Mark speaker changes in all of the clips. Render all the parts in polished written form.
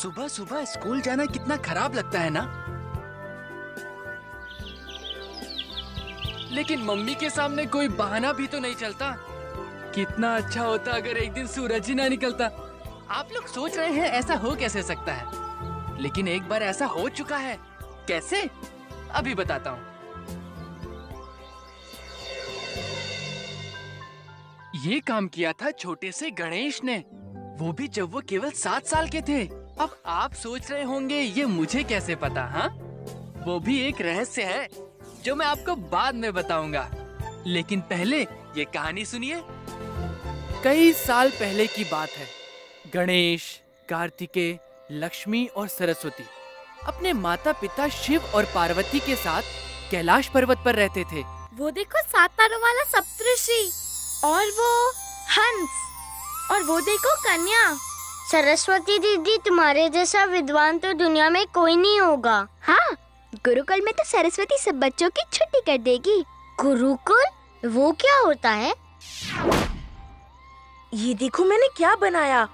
Speaker 1: सुबह सुबह स्कूल जाना कितना खराब लगता है ना। लेकिन मम्मी के सामने कोई बहाना भी तो नहीं चलता। कितना अच्छा होता अगर एक दिन सूरज ही ना निकलता। आप लोग सोच रहे हैं ऐसा हो कैसे सकता है, लेकिन एक बार ऐसा हो चुका है। कैसे? अभी बताता हूँ। ये काम किया था छोटे से गणेश ने, वो भी जब वो केवल 7 साल के थे। अब आप सोच रहे होंगे ये मुझे कैसे पता? हाँ, वो भी एक रहस्य है जो मैं आपको बाद में बताऊंगा। लेकिन पहले ये कहानी सुनिए। कई साल पहले की बात है। गणेश, कार्तिकेय, लक्ष्मी और सरस्वती अपने माता पिता शिव और पार्वती के साथ कैलाश पर्वत पर रहते थे।
Speaker 2: वो देखो 7 तारों वाला सप्तऋषि, और वो हंस, और वो देखो कन्या।
Speaker 3: सरस्वती दीदी, तुम्हारे जैसा विद्वान तो दुनिया में कोई नहीं होगा।
Speaker 4: हाँ, गुरुकुल में तो सरस्वती सब बच्चों की छुट्टी कर देगी।
Speaker 3: गुरुकुल? वो क्या होता है?
Speaker 2: ये देखो मैंने क्या बनाया।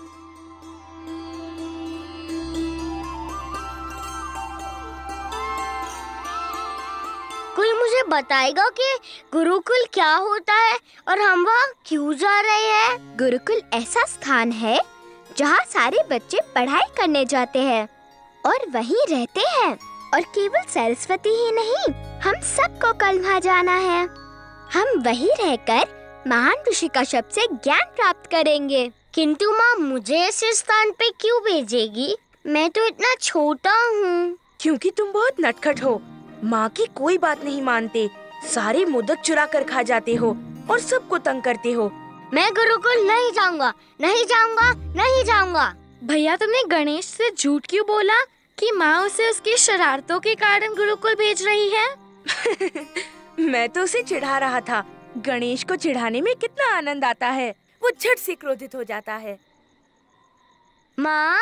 Speaker 3: कोई मुझे बताएगा कि गुरुकुल क्या होता है और हम वहाँ क्यों जा रहे हैं?
Speaker 4: गुरुकुल ऐसा स्थान है जहाँ सारे बच्चे पढ़ाई करने जाते हैं और वहीं रहते हैं। और केवल सरस्वती ही नहीं, हम सबको कल वहाँ जाना है। हम वहीं रहकर महान ऋषि कश्यप से ज्ञान प्राप्त करेंगे।
Speaker 3: किंतु माँ, मुझे ऐसे स्थान पे क्यों भेजेगी? मैं तो इतना छोटा हूँ।
Speaker 2: क्योंकि तुम बहुत नटखट हो, माँ की कोई बात नहीं मानते, सारे मोदक चुरा कर खा जाते हो और सबको तंग करते हो।
Speaker 3: मैं गुरुकुल नहीं जाऊंगा, नहीं जाऊंगा, नहीं जाऊंगा।
Speaker 2: भैया, तुमने गणेश से झूठ क्यों बोला कि माँ उसे उसकी शरारतों के कारण गुरुकुल भेज रही है? मैं तो उसे चिढ़ा रहा था। गणेश को चिढ़ाने में कितना आनंद आता है, वो झट से क्रोधित हो जाता है।
Speaker 3: माँ?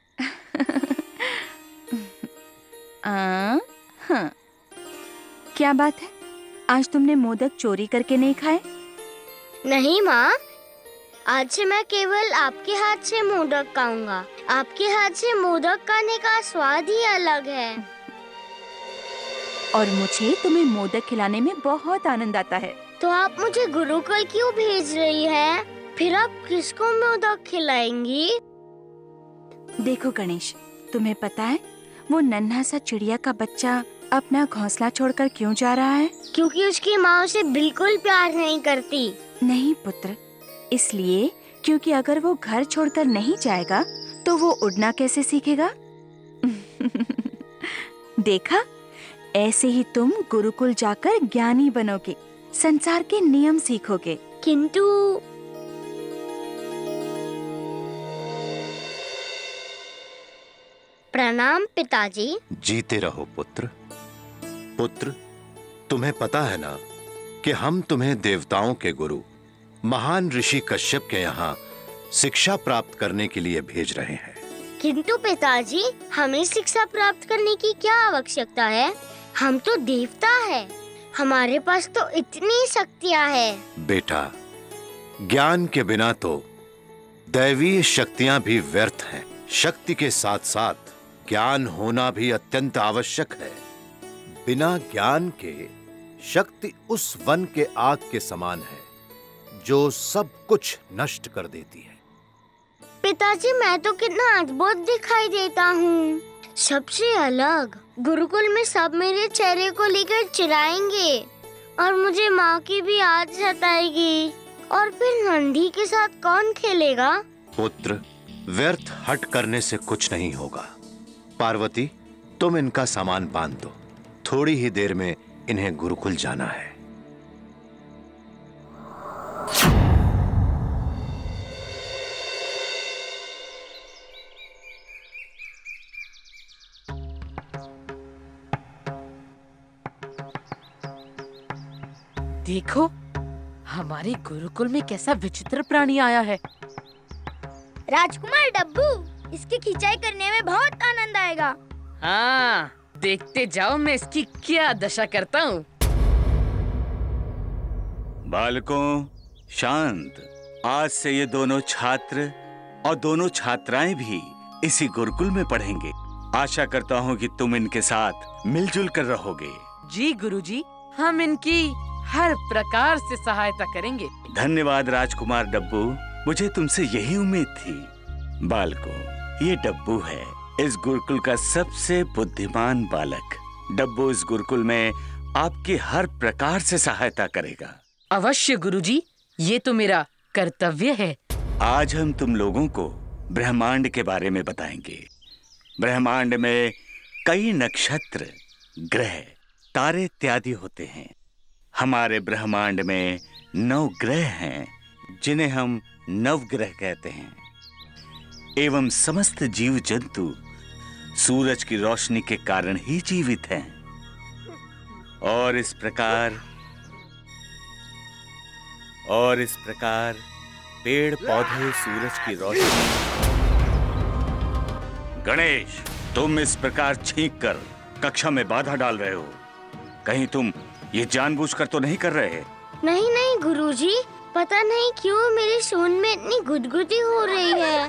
Speaker 5: हाँ। क्या बात है, आज तुमने मोदक चोरी करके नहीं खाए?
Speaker 3: नहीं माँ, आज से मैं केवल आपके हाथ से मोदक खाऊंगा। आपके हाथ से मोदक खाने का स्वाद ही अलग है।
Speaker 5: और मुझे तुम्हें मोदक खिलाने में बहुत आनंद आता है।
Speaker 3: तो आप मुझे गुरुकुल क्यों भेज रही हैं? फिर आप किसको मोदक खिलाएंगी?
Speaker 5: देखो गणेश, तुम्हें पता है वो नन्हा सा चिड़िया का बच्चा अपना घोंसला छोड़कर क्यों जा रहा है?
Speaker 3: क्योंकि उसकी माँ उसे बिल्कुल प्यार नहीं करती।
Speaker 5: नहीं पुत्र, इसलिए क्योंकि अगर वो घर छोड़कर नहीं जाएगा तो वो उड़ना कैसे सीखेगा? देखा, ऐसे ही तुम गुरुकुल जाकर ज्ञानी बनोगे, संसार के नियम सीखोगे।
Speaker 3: किंतु प्रणाम पिताजी।
Speaker 6: जीते रहो पुत्र। पुत्र, तुम्हें पता है ना कि हम तुम्हें देवताओं के गुरु महान ऋषि कश्यप के यहाँ शिक्षा प्राप्त करने के लिए भेज रहे हैं।
Speaker 3: किंतु पिताजी, हमें शिक्षा प्राप्त करने की क्या आवश्यकता है? हम तो देवता हैं। हमारे पास तो इतनी शक्तियाँ हैं।
Speaker 6: बेटा, ज्ञान के बिना तो दैवीय शक्तियाँ भी व्यर्थ हैं। शक्ति के साथ साथ ज्ञान होना भी अत्यंत आवश्यक है। बिना ज्ञान के शक्ति उस वन के आग के समान है जो सब कुछ नष्ट कर देती है।
Speaker 3: पिताजी, मैं तो कितना अद्भुत दिखाई देता हूँ, सबसे अलग। गुरुकुल में सब मेरे चेहरे को लेकर चिढ़ाएंगे और मुझे माँ की भी याद सताएगी। और फिर नंदी के साथ कौन खेलेगा?
Speaker 6: पुत्र, व्यर्थ हट करने से कुछ नहीं होगा। पार्वती, तुम इनका सामान बांध दो, थोड़ी ही देर में इन्हें गुरुकुल जाना है।
Speaker 7: देखो, हमारे गुरुकुल में कैसा विचित्र प्राणी आया है।
Speaker 4: राजकुमार डब्बू, इसकी खिंचाई करने में बहुत आनंद आएगा।
Speaker 7: हाँ, देखते जाओ मैं इसकी क्या दशा करता हूँ।
Speaker 8: बालकों, शांत। आज से ये दोनों छात्र और दोनों छात्राएं भी इसी गुरुकुल में पढ़ेंगे। आशा करता हूँ कि तुम इनके साथ मिलजुल कर रहोगे।
Speaker 7: जी गुरुजी, हम इनकी हर प्रकार से सहायता करेंगे।
Speaker 8: धन्यवाद राजकुमार डब्बू, मुझे तुमसे यही उम्मीद थी। बालकों, ये डब्बू है, इस गुरुकुल का सबसे बुद्धिमान बालक। डब्बू इस गुरुकुल में आपकी हर प्रकार से सहायता करेगा।
Speaker 7: अवश्य गुरुजी, ये तो मेरा कर्तव्य है।
Speaker 8: आज हम तुम लोगों को ब्रह्मांड के बारे में बताएंगे। ब्रह्मांड में कई नक्षत्र, ग्रह, तारे इत्यादि होते हैं। हमारे ब्रह्मांड में 9 ग्रह हैं, जिन्हें हम नवग्रह कहते हैं। एवं समस्त जीव जंतु सूरज की रोशनी के कारण ही जीवित हैं। और इस प्रकार पेड़ पौधे सूरज की रोशनी। गणेश, तुम इस प्रकार छींक कर कक्षा में बाधा डाल रहे हो। कहीं तुम ये जानबूझकर तो नहीं कर रहे?
Speaker 3: नहीं नहीं गुरुजी, पता नहीं क्यों मेरी सूंड में इतनी गुदगुदी हो रही है।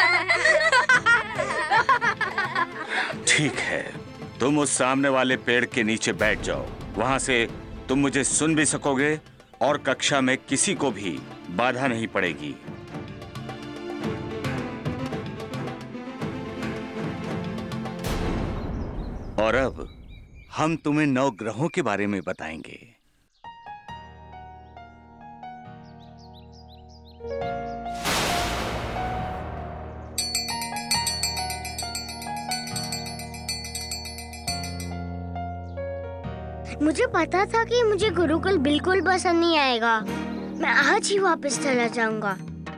Speaker 8: ठीक है, तुम उस सामने वाले पेड़ के नीचे बैठ जाओ। वहां से तुम मुझे सुन भी सकोगे और कक्षा में किसी को भी बाधा नहीं पड़ेगी। और अब हम तुम्हें 9 ग्रहों के बारे में बताएंगे।
Speaker 3: मुझे पता था कि मुझे गुरुकुल बिल्कुल पसंद नहीं आएगा। मैं आज ही वापस चला जाऊंगा।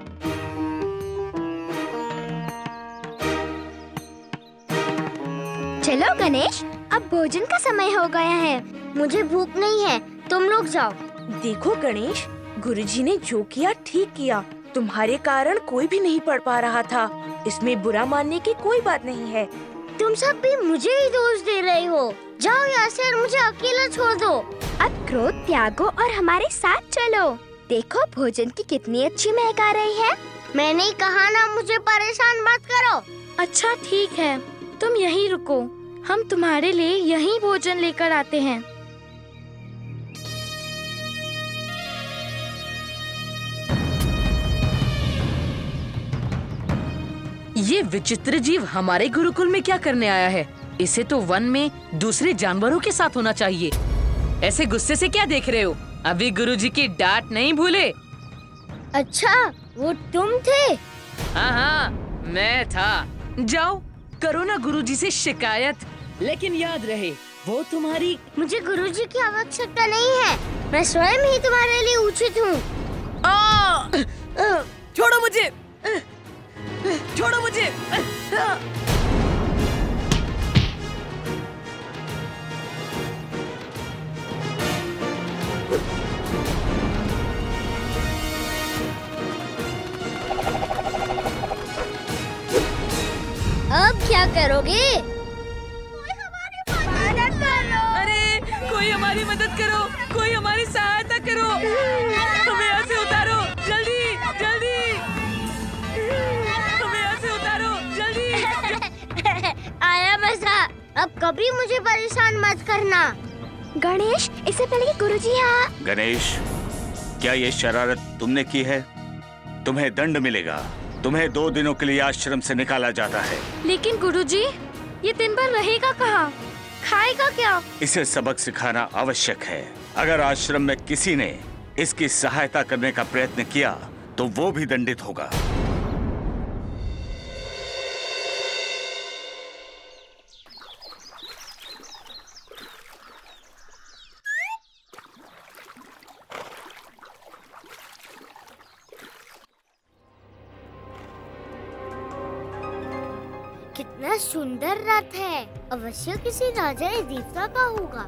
Speaker 4: चलो गणेश, अब भोजन का समय हो गया है।
Speaker 3: मुझे भूख नहीं है, तुम लोग जाओ।
Speaker 2: देखो गणेश, गुरुजी ने जो किया ठीक किया। तुम्हारे कारण कोई भी नहीं पढ़ पा रहा था। इसमें बुरा मानने की कोई बात नहीं है।
Speaker 3: तुम सब भी मुझे ही दोष दे रहे हो। जाओ यहाँ से और मुझे अकेला छोड़ दो।
Speaker 4: अब क्रोध त्यागो और हमारे साथ चलो। देखो भोजन की कितनी अच्छी महक आ रही है।
Speaker 3: मैंने ही कहा ना, मुझे परेशान मत करो।
Speaker 2: अच्छा ठीक है, तुम यहीं रुको, हम तुम्हारे लिए यहीं भोजन लेकर आते हैं। ये विचित्र जीव हमारे गुरुकुल में क्या करने आया है? इसे तो वन में दूसरे जानवरों के साथ होना चाहिए। ऐसे गुस्से से क्या देख रहे हो? अभी गुरुजी की डांट नहीं भूले?
Speaker 3: अच्छा, वो तुम थे?
Speaker 7: हाँ हाँ, मैं था। जाओ करो ना गुरुजी से शिकायत, लेकिन याद रहे वो तुम्हारी।
Speaker 3: मुझे गुरुजी की आवश्यकता नहीं है, मैं स्वयं ही तुम्हारे लिए उचित हूँ।
Speaker 7: छोड़ो मुझे, छोड़ो मुझे।
Speaker 3: अब क्या करोगे?
Speaker 7: अरे कोई हमारी मदद करो, कोई हमारी सहायता करो, हमें यहाँ से उतारो, जल्दी जल्दी, हमें यहाँ से उतारो, जल्दी।
Speaker 3: आया मजा, अब कभी मुझे परेशान मत करना।
Speaker 4: गणेश, इससे पहले कि गुरुजी यहाँ।
Speaker 8: गणेश, क्या ये शरारत तुमने की है? तुम्हें दंड मिलेगा। तुम्हें 2 दिनों के लिए आश्रम से निकाला जाता है।
Speaker 2: लेकिन गुरुजी, ये दिन भर रहेगा कहाँ? खाएगा क्या?
Speaker 8: इसे सबक सिखाना आवश्यक है। अगर आश्रम में किसी ने इसकी सहायता करने का प्रयत्न किया तो वो भी दंडित होगा।
Speaker 3: कितना सुंदर रथ है, अवश्य किसी राजा या देवता का होगा।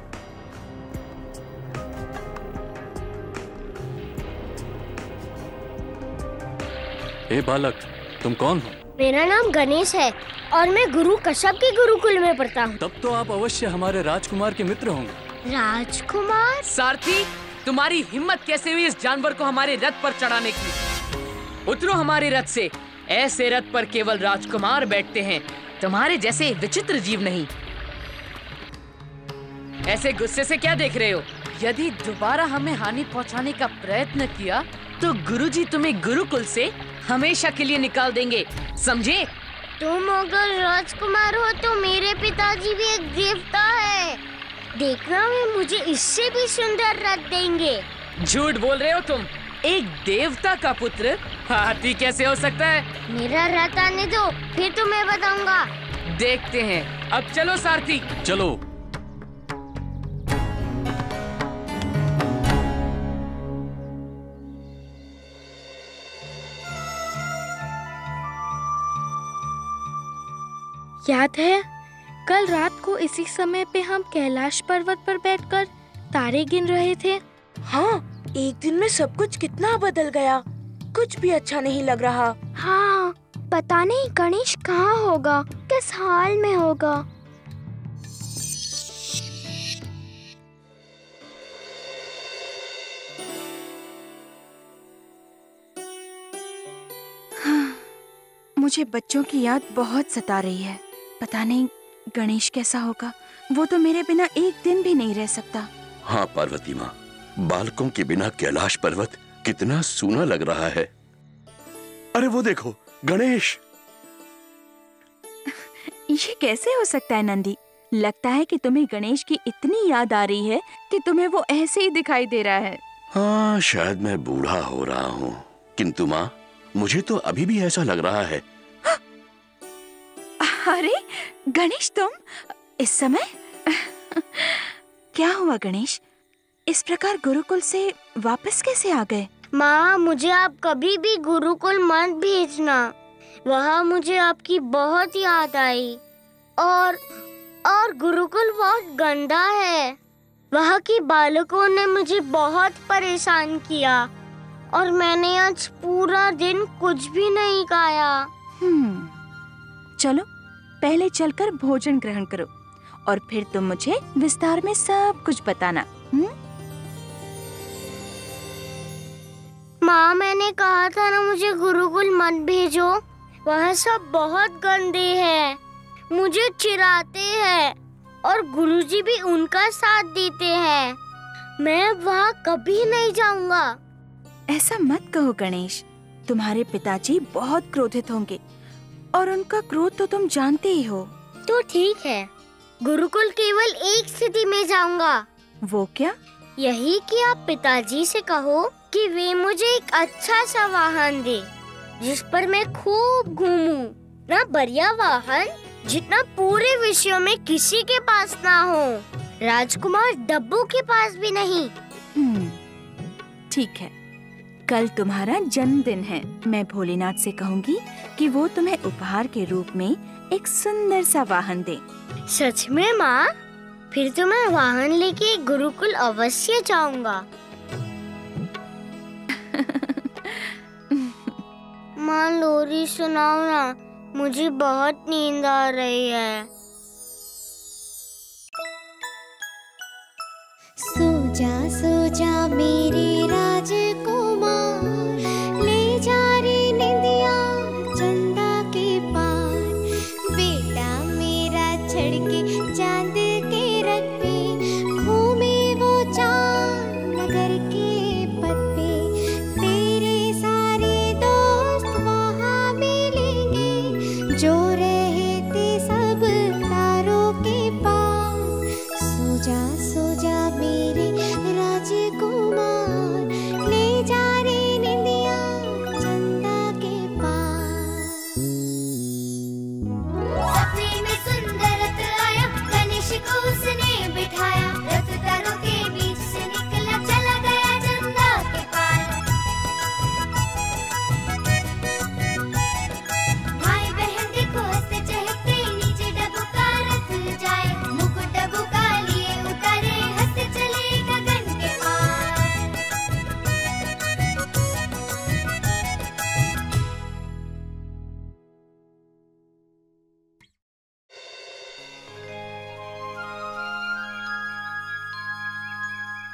Speaker 1: ए बालक, तुम कौन हो?
Speaker 3: मेरा नाम गणेश है और मैं गुरु कश्यप के गुरुकुल में पढ़ता हूँ।
Speaker 1: तब तो आप अवश्य हमारे राजकुमार के मित्र होंगे।
Speaker 3: राजकुमार?
Speaker 7: सारथी, तुम्हारी हिम्मत कैसे हुई इस जानवर को हमारे रथ पर चढ़ाने की? उतरो हमारे रथ से ऐसे रथ पर केवल राजकुमार बैठते हैं, तुम्हारे जैसे विचित्र जीव नहीं। ऐसे गुस्से से क्या देख रहे हो? यदि दोबारा हमें हानि पहुंचाने का प्रयत्न किया तो गुरुजी तुम्हें गुरुकुल से हमेशा के लिए निकाल देंगे, समझे?
Speaker 3: तुम अगर राजकुमार हो तो मेरे पिताजी भी एक देवता है। देखना, वे मुझे इससे भी सुंदर रथ देंगे।
Speaker 7: झूठ बोल रहे हो तुम। एक देवता का पुत्र हाथी कैसे हो सकता है?
Speaker 3: मेरा रथ आने दो, फिर तुम्हें बताऊंगा।
Speaker 7: देखते हैं। अब चलो सारथी।
Speaker 1: चलो।
Speaker 2: याद है कल रात को इसी समय पे हम कैलाश पर्वत पर बैठकर तारे गिन रहे थे। हाँ, एक दिन में सब कुछ कितना बदल गया। कुछ भी अच्छा नहीं लग रहा।
Speaker 4: हाँ, पता नहीं गणेश कहाँ होगा, किस हाल में होगा।
Speaker 5: हाँ, मुझे बच्चों की याद बहुत सता रही है। पता नहीं गणेश कैसा होगा। वो तो मेरे बिना एक दिन भी नहीं रह सकता।
Speaker 9: हाँ पार्वती माँ, बालकों के बिना कैलाश पर्वत कितना सूना लग रहा है। अरे वो देखो, गणेश।
Speaker 5: ये कैसे हो सकता है नंदी? लगता है कि तुम्हें गणेश की इतनी याद आ रही है कि तुम्हें वो ऐसे ही दिखाई दे रहा है।
Speaker 9: हाँ, शायद मैं बूढ़ा हो रहा हूँ, किंतु माँ मुझे तो अभी भी ऐसा लग रहा है।
Speaker 5: अरे गणेश, तुम इस समय? क्या हुआ गणेश? इस प्रकार गुरुकुल से वापस कैसे आ गए?
Speaker 3: माँ, मुझे आप कभी भी गुरुकुल मत भेजना। वहाँ मुझे आपकी बहुत याद आई। और गुरुकुल बहुत गंदा है। वहाँ के बालकों ने मुझे बहुत परेशान किया और मैंने आज पूरा दिन कुछ भी नहीं खाया।
Speaker 5: चलो पहले चलकर भोजन ग्रहण करो और फिर तुम मुझे विस्तार में सब कुछ बताना।
Speaker 3: माँ, मैंने कहा था ना मुझे गुरुकुल मत भेजो। वह सब बहुत गंदे हैं, मुझे चिढ़ाते हैं और गुरुजी भी उनका साथ देते हैं। मैं वहाँ कभी नहीं जाऊँगा।
Speaker 5: ऐसा मत कहो गणेश, तुम्हारे पिताजी बहुत क्रोधित होंगे और उनका क्रोध तो तुम जानते ही हो।
Speaker 3: तो ठीक है, गुरुकुल केवल एक स्थिति में जाऊँगा।
Speaker 5: वो क्या?
Speaker 3: यही कि आप पिताजी से कहो कि वे मुझे एक अच्छा सा वाहन दे जिस पर मैं खूब घूमूं। ना बढ़िया वाहन जितना पूरे विश्व में किसी के पास ना हो, राजकुमार डब्बू के पास भी नहीं।
Speaker 5: ठीक है, कल तुम्हारा जन्मदिन है। मैं भोलेनाथ से कहूँगी कि वो तुम्हें उपहार के रूप में एक सुंदर सा वाहन दे।
Speaker 3: सच में माँ? फिर तो मैं वाहन लेके गुरुकुल अवश्य जाऊंगा। माँ, लोरी सुनाओ ना, मुझे बहुत नींद आ रही है।
Speaker 10: सो जा मेरे राजकुमार, ले जा रे निंदिया चंदा के पार। बेटा मेरा चढ़ के चांद के रथ पे घूमे वो चांद नगर के पथ पे। तेरे सारे दोस्त वहाँ मिलेंगे जो रहते सब तारों के पास। सो जा मेरे राजकुमार, ले जा रे निंदिया चंदा के पास। सपने में सुंदर रथ आया, गणेश को उसने बिठाया। रथ तारों के बीच से निकला, चला गया चंदा के पार। भाई बहन देखो हंसते चहकते, नीचे डब्बू का रथ जाए। मुकुट डब्बू का लिए उतारे, हंसते चले गगन के पार।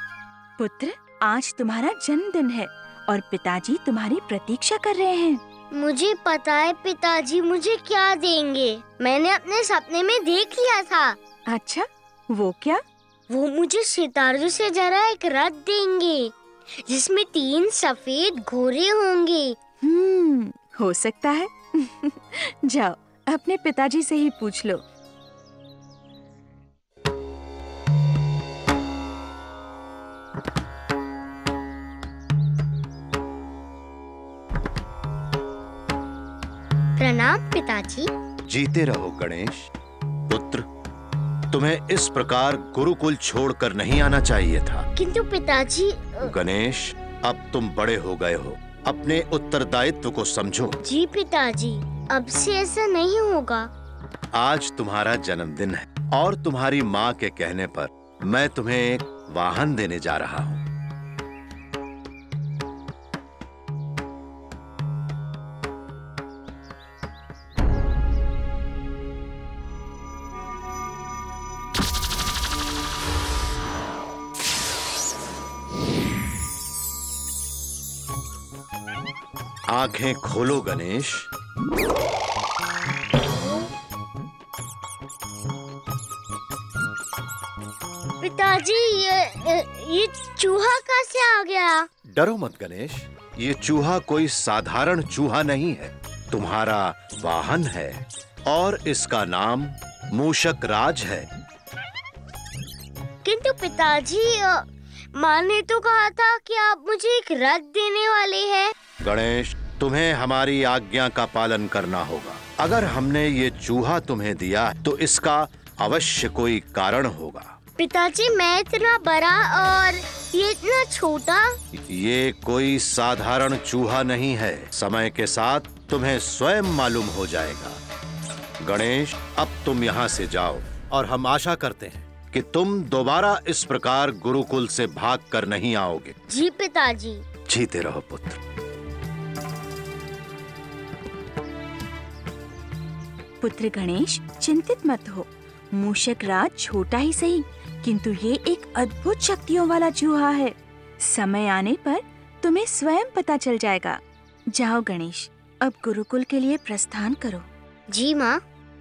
Speaker 5: पुत्र, आज तुम्हारा जन्मदिन है और पिताजी तुम्हारी प्रतीक्षा कर रहे हैं।
Speaker 3: मुझे पता है पिताजी मुझे क्या देंगे। मैंने अपने सपने में देख लिया था।
Speaker 5: अच्छा, वो क्या?
Speaker 3: वो मुझे सितारों से जरा एक रथ देंगे जिसमें 3 सफेद घोड़े होंगे।
Speaker 5: हो सकता है। जाओ अपने पिताजी से ही पूछ लो।
Speaker 3: प्रणाम पिताजी।
Speaker 6: जीते रहो गणेश। पुत्र, तुम्हें इस प्रकार गुरुकुल छोड़कर नहीं आना चाहिए था।
Speaker 3: किंतु पिताजी।
Speaker 6: गणेश, अब तुम बड़े हो गए हो, अपने उत्तरदायित्व को समझो।
Speaker 3: जी पिताजी, अब से ऐसा नहीं होगा।
Speaker 6: आज तुम्हारा जन्मदिन है और तुम्हारी माँ के कहने पर मैं तुम्हें एक वाहन देने जा रहा हूँ। आंखें खोलो गणेश।
Speaker 3: पिताजी, ये चूहा कहाँ से आ गया?
Speaker 6: डरो मत गणेश, ये चूहा कोई साधारण चूहा नहीं है, तुम्हारा वाहन है और इसका नाम मूषक राज है।
Speaker 3: किंतु पिताजी, माँ ने तो कहा था कि आप मुझे एक रथ देने वाले हैं।
Speaker 6: गणेश, तुम्हें हमारी आज्ञा का पालन करना होगा। अगर हमने ये चूहा तुम्हें दिया तो इसका अवश्य कोई कारण होगा।
Speaker 3: पिताजी, मैं इतना बड़ा और ये इतना छोटा।
Speaker 6: ये कोई साधारण चूहा नहीं है, समय के साथ तुम्हें स्वयं मालूम हो जाएगा। गणेश, अब तुम यहाँ से जाओ और हम आशा करते हैं कि तुम दोबारा इस प्रकार गुरुकुल से भाग कर नहीं आओगे।
Speaker 3: जी पिताजी।
Speaker 6: जीते रहो पुत्र।
Speaker 5: पुत्र गणेश, चिंतित मत हो। मूषक राज छोटा ही सही, किंतु ये एक अद्भुत शक्तियों वाला चूहा है। समय आने पर तुम्हें स्वयं पता चल जाएगा। जाओ गणेश, अब गुरुकुल के लिए प्रस्थान करो।
Speaker 3: जी माँ।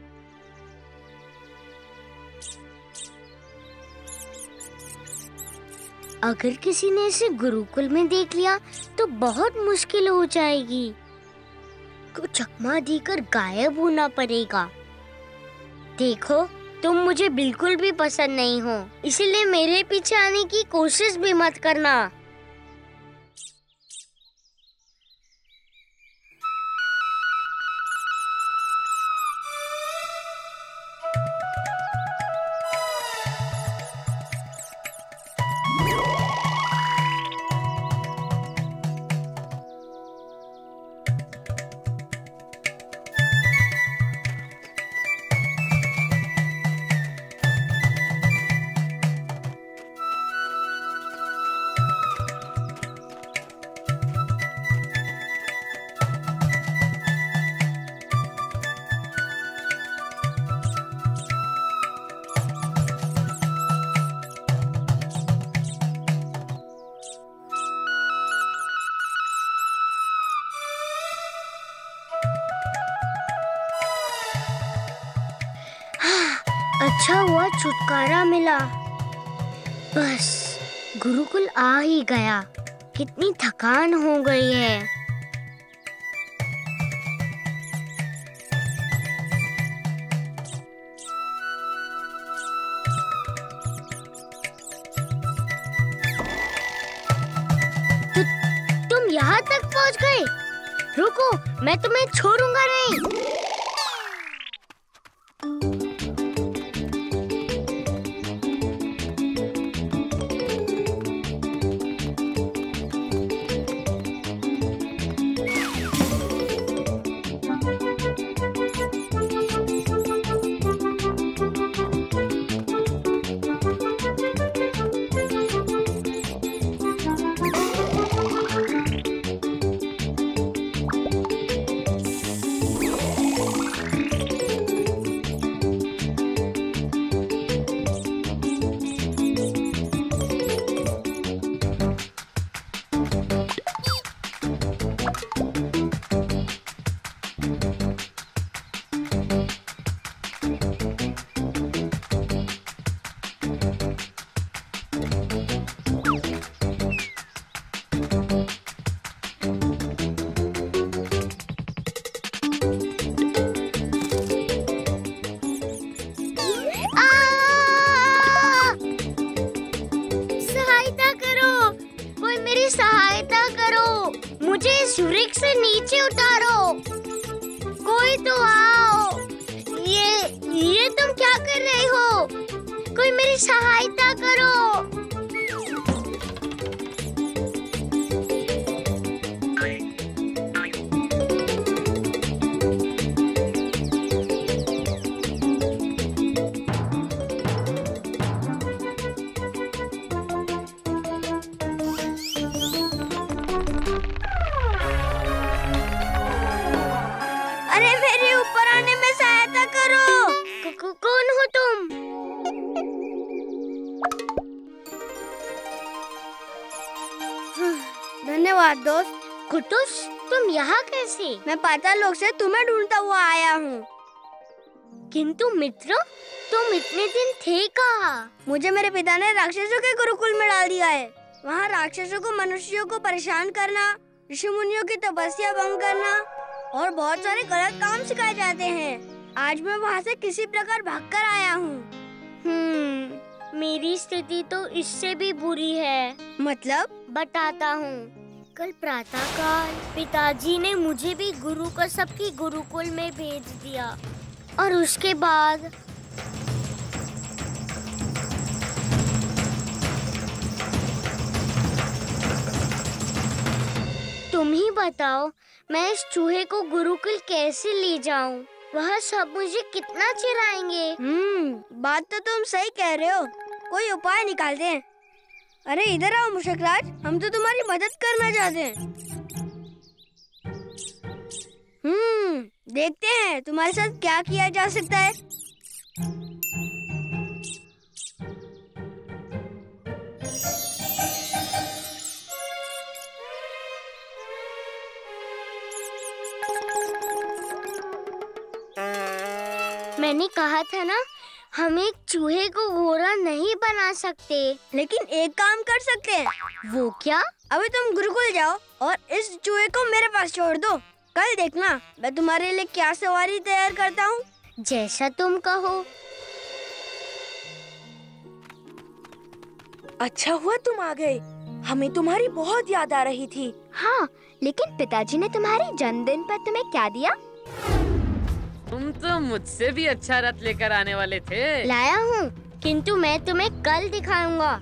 Speaker 3: अगर किसी ने इसे गुरुकुल में देख लिया तो बहुत मुश्किल हो जाएगी। को चकमा देकर गायब होना पड़ेगा। देखो, तुम मुझे बिल्कुल भी पसंद नहीं हो, इसलिए मेरे पीछे आने की कोशिश भी मत करना। अच्छा हुआ छुटकारा मिला। बस गुरुकुल आ ही गया। कितनी थकान हो गई है। तुम यहाँ तक पहुँच गए? रुको, मैं तुम्हें छोड़ूंगा नहीं। मेरी सहायता करो, मुझे इस वृक्ष से नीचे उतारो। कोई तो आओ। ये तुम क्या कर रहे हो? कोई मेरी सहायता करो। अरे मेरे ऊपर आने में सहायता करो। कौन हो तुम? धन्यवाद दोस्त। कुटुस, तुम यहाँ कैसे? मैं पाताल लोक से तुम्हें ढूंढता हुआ आया हूँ। किंतु मित्र, तुम इतने दिन थे कहाँ? मुझे मेरे पिता ने राक्षसों के गुरुकुल में डाल दिया है। वहाँ राक्षसों को मनुष्यों को परेशान करना, ऋषि मुनियों की तपस्या भंग करना और बहुत सारे गलत काम सिखाए जाते हैं। आज मैं वहाँ से किसी प्रकार भागकर आया हूँ। मेरी स्थिति तो इससे भी बुरी है। मतलब? बताता हूँ। कल प्रातःकाल पिताजी ने मुझे भी गुरु कसब की गुरुकुल में भेज दिया और उसके बाद तुम ही बताओ, मैं इस चूहे को गुरुकुल कैसे ले जाऊं? वह सब मुझे कितना चिढ़ाएंगे। बात तो तुम सही कह रहे हो। कोई उपाय निकालते हैं। अरे इधर आओ मुशकराज, हम तो तुम्हारी मदद करना चाहते हैं। देखते हैं तुम्हारे साथ क्या किया जा सकता है। मैंने कहा था ना, हम एक चूहे को घोड़ा नहीं बना सकते, लेकिन एक काम कर सकते हैं। वो क्या? अभी तुम गुरुकुल जाओ और इस चूहे को मेरे पास छोड़ दो। कल देखना मैं तुम्हारे लिए क्या सवारी तैयार करता हूँ। जैसा तुम कहो।
Speaker 2: अच्छा हुआ तुम आ गए। हमें तुम्हारी बहुत याद आ रही थी।
Speaker 4: हाँ, लेकिन पिताजी ने तुम्हारे जन्मदिन पर तुम्हें क्या दिया?
Speaker 7: तुम तो मुझसे भी अच्छा रथ लेकर आने वाले थे।
Speaker 3: लाया हूँ, किंतु मैं तुम्हें कल दिखाऊंगा।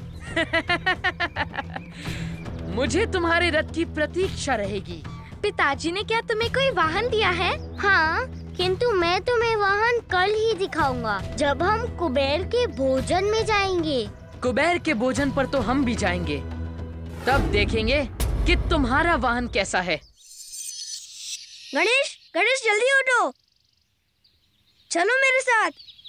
Speaker 7: मुझे तुम्हारे रथ की प्रतीक्षा रहेगी।
Speaker 2: पिताजी ने क्या तुम्हें कोई वाहन दिया है?
Speaker 3: हाँ, किंतु मैं तुम्हें वाहन कल ही दिखाऊंगा, जब हम कुबेर के भोजन में जाएंगे।
Speaker 7: कुबेर के भोजन पर तो हम भी जाएंगे। तब देखेंगे कि तुम्हारा वाहन कैसा है।
Speaker 3: गणेश, गणेश जल्दी उठो, चलो मेरे साथ।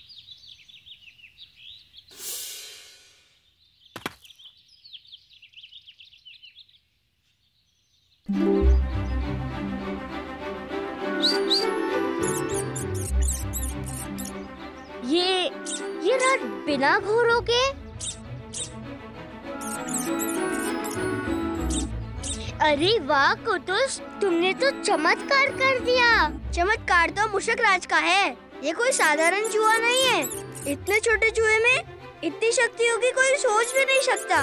Speaker 3: ये रथ बिना घोड़ों के? अरे वाह कुटुस, तुमने तो चमत्कार कर दिया। चमत्कार तो मुशकराज का है, ये कोई साधारण चूहा नहीं है। इतने छोटे चूहे में इतनी शक्तियों की कोई सोच भी नहीं सकता।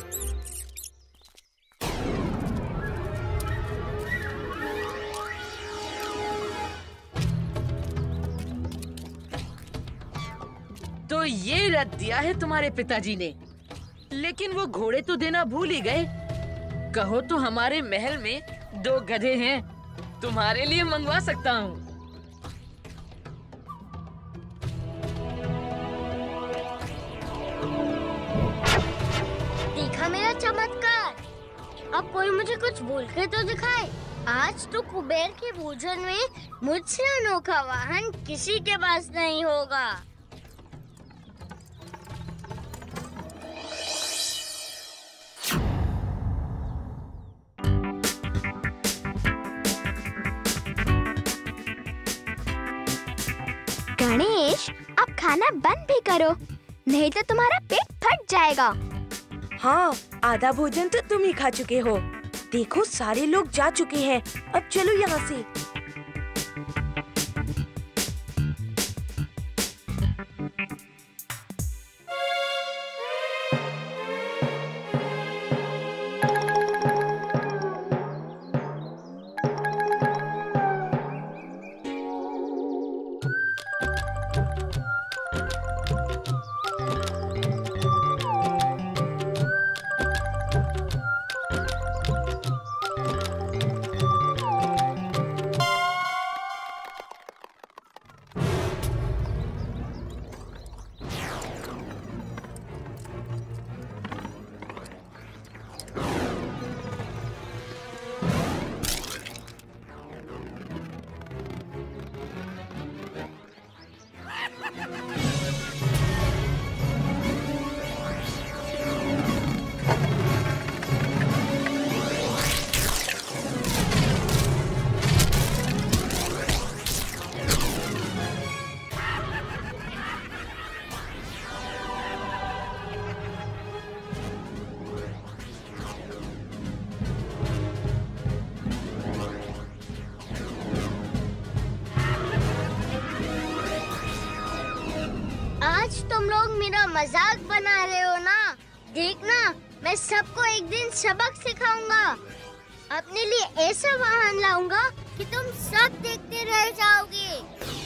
Speaker 7: तो ये रथ दिया है तुम्हारे पिताजी ने, लेकिन वो घोड़े तो देना भूल ही गए। कहो तो हमारे महल में 2 गधे हैं, तुम्हारे लिए मंगवा सकता हूँ।
Speaker 3: देखा मेरा चमत्कार? अब कोई मुझे कुछ बोल के तो दिखाए। आज तो कुबेर के भोजन में मुझसे अनोखा वाहन किसी के पास नहीं होगा।
Speaker 4: गणेश, अब खाना बंद भी करो, नहीं तो तुम्हारा पेट फट जाएगा।
Speaker 2: हाँ, आधा भोजन तो तुम ही खा चुके हो। देखो सारे लोग जा चुके हैं, अब चलो यहाँ से।
Speaker 3: आज तुम लोग मेरा मजाक बना रहे हो ना? देखना, मैं सबको एक दिन सबक सिखाऊंगा। अपने लिए ऐसा वाहन लाऊंगा कि तुम सब देखते रह जाओगे।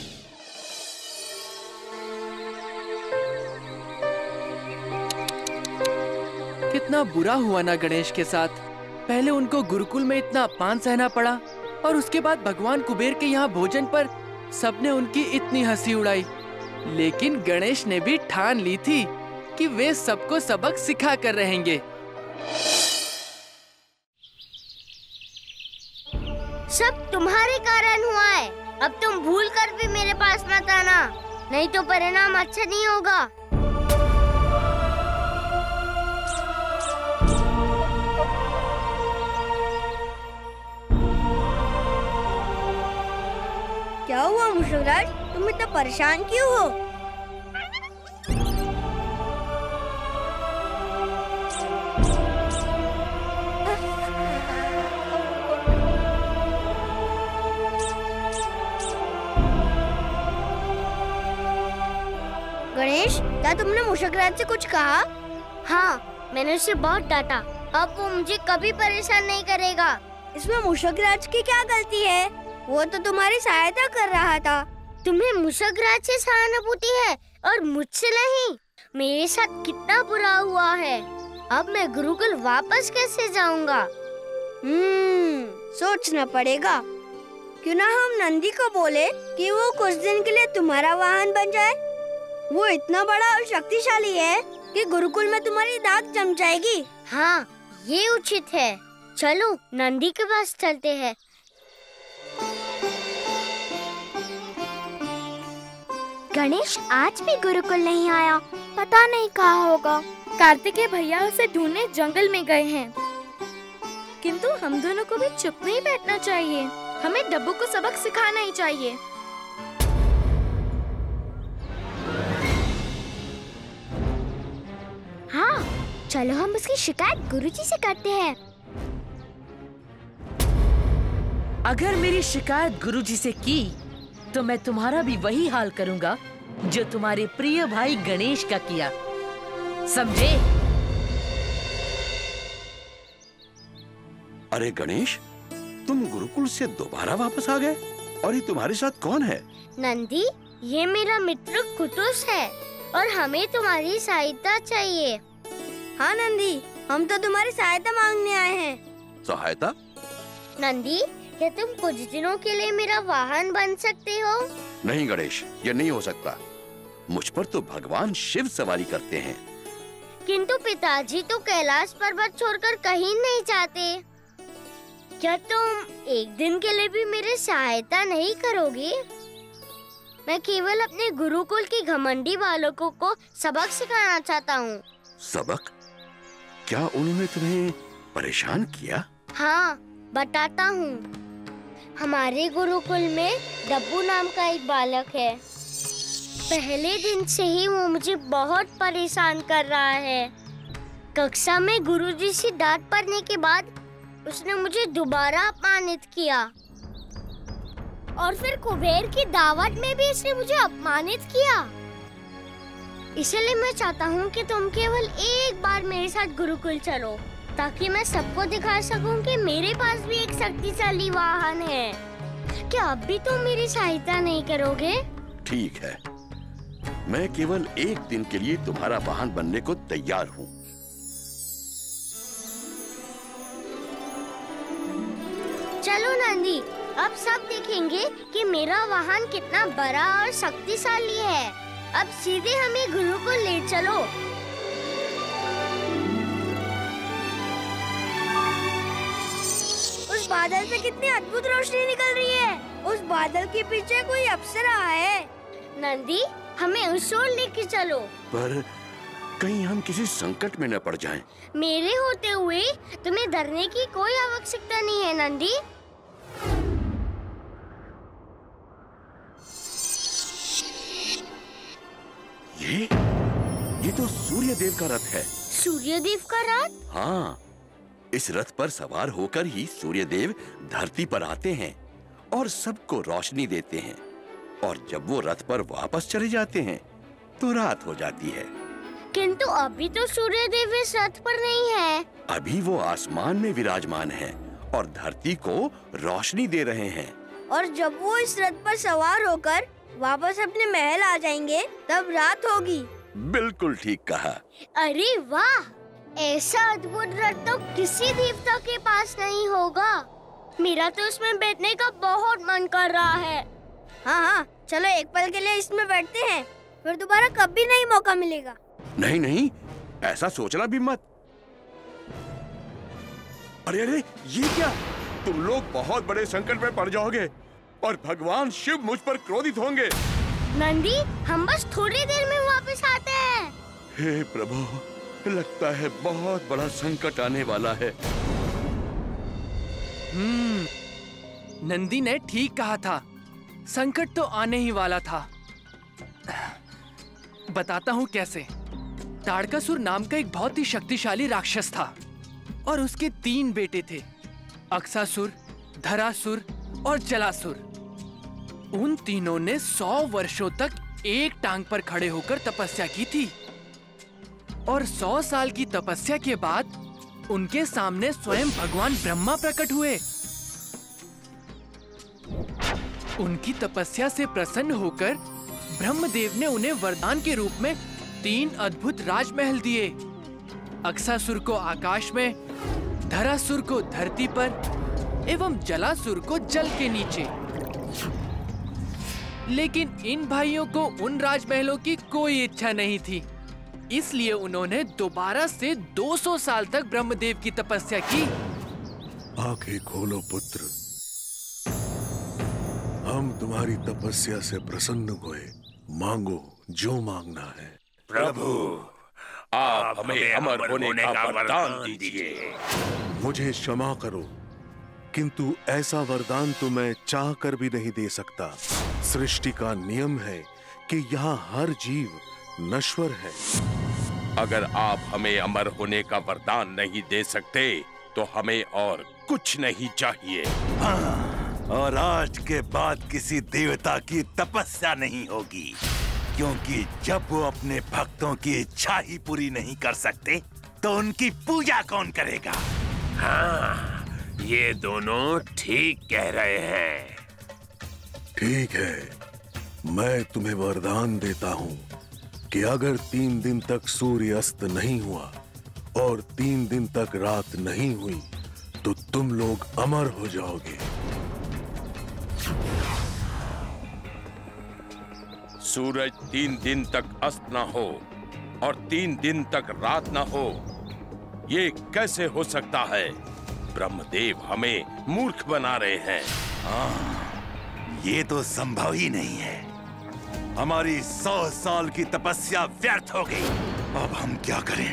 Speaker 1: कितना बुरा हुआ ना गणेश के साथ। पहले उनको गुरुकुल में इतना अपमान सहना पड़ा और उसके बाद भगवान कुबेर के यहाँ भोजन पर सबने उनकी इतनी हंसी उड़ाई। लेकिन गणेश ने भी ठान ली थी कि वे सबको सबक सिखा कर रहेंगे।
Speaker 3: सब तुम्हारे कारण हुआ है। अब तुम भूल कर भी मेरे पास मत आना, नहीं तो परिणाम अच्छा नहीं होगा।
Speaker 2: क्या हुआ मूषक राज, तुम इतना परेशान क्यों हो? गणेश, क्या तुमने मूषक राज से कुछ कहा?
Speaker 3: हाँ, मैंने उसे बहुत डांटा। अब वो मुझे कभी परेशान नहीं करेगा।
Speaker 2: इसमें मूषक राज की क्या गलती है? वो तो तुम्हारी सहायता कर रहा था।
Speaker 3: तुम्हें मूषक राज से सहानुभूति है और मुझसे नहीं। मेरे साथ कितना बुरा हुआ है। अब मैं गुरुकुल वापस कैसे जाऊंगा?
Speaker 2: सोचना पड़ेगा। क्यों ना हम नंदी को बोले कि वो कुछ दिन के लिए तुम्हारा वाहन बन जाए। वो इतना बड़ा और शक्तिशाली है कि गुरुकुल में तुम्हारी दाग जम जाएगी।
Speaker 3: हाँ, ये उचित है। चलो नंदी के पास चलते हैं।
Speaker 4: गणेश आज भी गुरुकुल नहीं आया, पता नहीं कहाँ होगा।
Speaker 2: कार्तिकेय भैया उसे ढूंढने जंगल में गए हैं। किंतु हम दोनों को भी चुप नहीं बैठना चाहिए। हमें डब्बू को सबक सिखाना ही चाहिए।
Speaker 4: हाँ, चलो हम उसकी शिकायत गुरुजी से करते हैं।
Speaker 7: अगर मेरी शिकायत गुरुजी से की तो मैं तुम्हारा भी वही हाल करूंगा जो तुम्हारे प्रिय भाई गणेश का किया, समझे?
Speaker 9: अरे गणेश, तुम गुरुकुल से दोबारा वापस आ गए? और ये तुम्हारे साथ कौन है?
Speaker 3: नंदी, ये मेरा मित्र कुतुस है और हमें तुम्हारी सहायता चाहिए।
Speaker 2: हाँ नंदी, हम तो तुम्हारी सहायता मांगने आए हैं।
Speaker 9: सहायता?
Speaker 3: नंदी, क्या तुम कुछ दिनों के लिए मेरा वाहन बन सकते हो?
Speaker 9: नहीं गणेश, ये नहीं हो सकता। मुझ पर तो भगवान शिव सवारी करते हैं।
Speaker 3: किंतु पिताजी तो कैलाश पर्वत छोड़कर कहीं नहीं जाते। क्या तुम एक दिन के लिए भी मेरी सहायता नहीं करोगे? मैं केवल अपने गुरुकुल के घमंडी बालकों को सबक सिखाना चाहता हूँ।
Speaker 9: सबक? क्या उन्होंने तुम्हें परेशान किया?
Speaker 3: हाँ, बताता हूँ। हमारे गुरुकुल में डब्बू नाम का एक बालक है। पहले दिन से ही वो मुझे बहुत परेशान कर रहा है। कक्षा में गुरुजी से डांट पड़ने के बाद उसने मुझे दोबारा अपमानित किया और फिर कुबेर की दावत में भी उसने मुझे अपमानित किया। इसलिए मैं चाहता हूँ कि तुम केवल एक बार मेरे साथ गुरुकुल चलो, ताकि मैं सबको दिखा सकूं कि मेरे पास भी एक शक्तिशाली वाहन है। क्या अब भी तुम मेरी सहायता नहीं करोगे?
Speaker 9: ठीक है, मैं केवल एक दिन के लिए तुम्हारा वाहन बनने को तैयार हूँ।
Speaker 3: चलो नंदी, अब सब देखेंगे कि मेरा वाहन कितना बड़ा और शक्तिशाली है। अब सीधे हमें गुरुकुल ले चलो।
Speaker 2: उस बादल से कितनी अद्भुत रोशनी निकल रही है। उस बादल के पीछे कोई अप्सरा है।
Speaker 3: नंदी, हमें उस ओर लेके चलो।
Speaker 9: पर कहीं हम किसी संकट में न पड़ जाएं।
Speaker 3: मेरे होते हुए तुम्हें डरने की कोई आवश्यकता नहीं है नंदी।
Speaker 9: ये तो सूर्य देव का रथ है।
Speaker 3: सूर्य देव का रथ?
Speaker 9: हाँ, इस रथ पर सवार होकर ही सूर्य देव धरती पर आते हैं और सबको रोशनी देते हैं। और जब वो रथ पर वापस चले जाते हैं तो रात हो जाती है।
Speaker 3: किंतु अभी तो सूर्य देव इस रथ पर नहीं है।
Speaker 9: अभी वो आसमान में विराजमान हैं और धरती को रोशनी दे रहे हैं।
Speaker 3: और जब वो इस रथ पर सवार होकर वापस अपने महल आ जाएंगे तब रात होगी।
Speaker 9: बिल्कुल ठीक कहा।
Speaker 3: अरे वाह, ऐसा अद्भुत रथ तो किसी देवता के पास नहीं होगा। मेरा तो इसमें बैठने का बहुत मन कर रहा है। हाँ, चलो एक पल के लिए इसमें बैठते हैं, फिर दोबारा कभी नहीं मौका मिलेगा।
Speaker 9: नहीं नहीं, ऐसा सोचना भी मत। अरे अरे, ये क्या? तुम लोग बहुत बड़े संकट में पड़ जाओगे और भगवान शिव मुझ पर क्रोधित होंगे।
Speaker 3: नंदी, हम बस थोड़ी देर में वापस आते हैं।
Speaker 9: हे प्रभु, लगता है बहुत बड़ा संकट आने वाला है।
Speaker 1: नंदी ने ठीक कहा था, संकट तो आने ही वाला था। बताता हूँ कैसे। ताड़कासुर नाम का एक बहुत ही शक्तिशाली राक्षस था और उसके 3 बेटे थे, अक्सासुर, धरासुर और जलासुर। उन तीनों ने 100 वर्षों तक एक टांग पर खड़े होकर तपस्या की थी और 100 साल की तपस्या के बाद उनके सामने स्वयं भगवान ब्रह्मा प्रकट हुए। उनकी तपस्या से प्रसन्न होकर ब्रह्मदेव ने उन्हें वरदान के रूप में 3 अद्भुत राजमहल दिए। अक्सासुर को आकाश में, धरासुर को धरती पर एवं जलासुर को जल के नीचे। लेकिन इन भाइयों को उन राजमहलों की कोई इच्छा नहीं थी, इसलिए उन्होंने दोबारा से 200 साल तक ब्रह्मदेव की तपस्या की।
Speaker 11: आंखें खोलो पुत्र, हम तुम्हारी तपस्या से प्रसन्न हुए। मांगो जो मांगना है।
Speaker 9: प्रभु, आप हमें अमर होने का वरदान दीजिए।
Speaker 11: मुझे क्षमा करो, किंतु ऐसा वरदान तो मैं चाह कर भी नहीं दे सकता। सृष्टि का नियम है कि यहाँ हर जीव नश्वर है।
Speaker 9: अगर आप हमें अमर होने का वरदान नहीं दे सकते तो हमें और कुछ नहीं चाहिए।
Speaker 12: और आज के बाद किसी देवता की तपस्या नहीं होगी, क्योंकि जब वो अपने भक्तों की इच्छा ही पूरी नहीं कर सकते तो उनकी पूजा कौन करेगा?
Speaker 9: हाँ, ये दोनों ठीक कह रहे हैं।
Speaker 11: ठीक है, मैं तुम्हें वरदान देता हूँ कि अगर 3 दिन तक सूर्य अस्त नहीं हुआ और 3 दिन तक रात नहीं हुई तो तुम लोग अमर हो जाओगे।
Speaker 9: सूरज 3 दिन तक अस्त न हो और 3 दिन तक रात न हो, ये कैसे हो सकता है? ब्रह्मदेव हमें मूर्ख बना रहे हैं।
Speaker 12: ये तो संभव ही नहीं है। हमारी 100 साल की तपस्या व्यर्थ हो गई। अब हम क्या करें?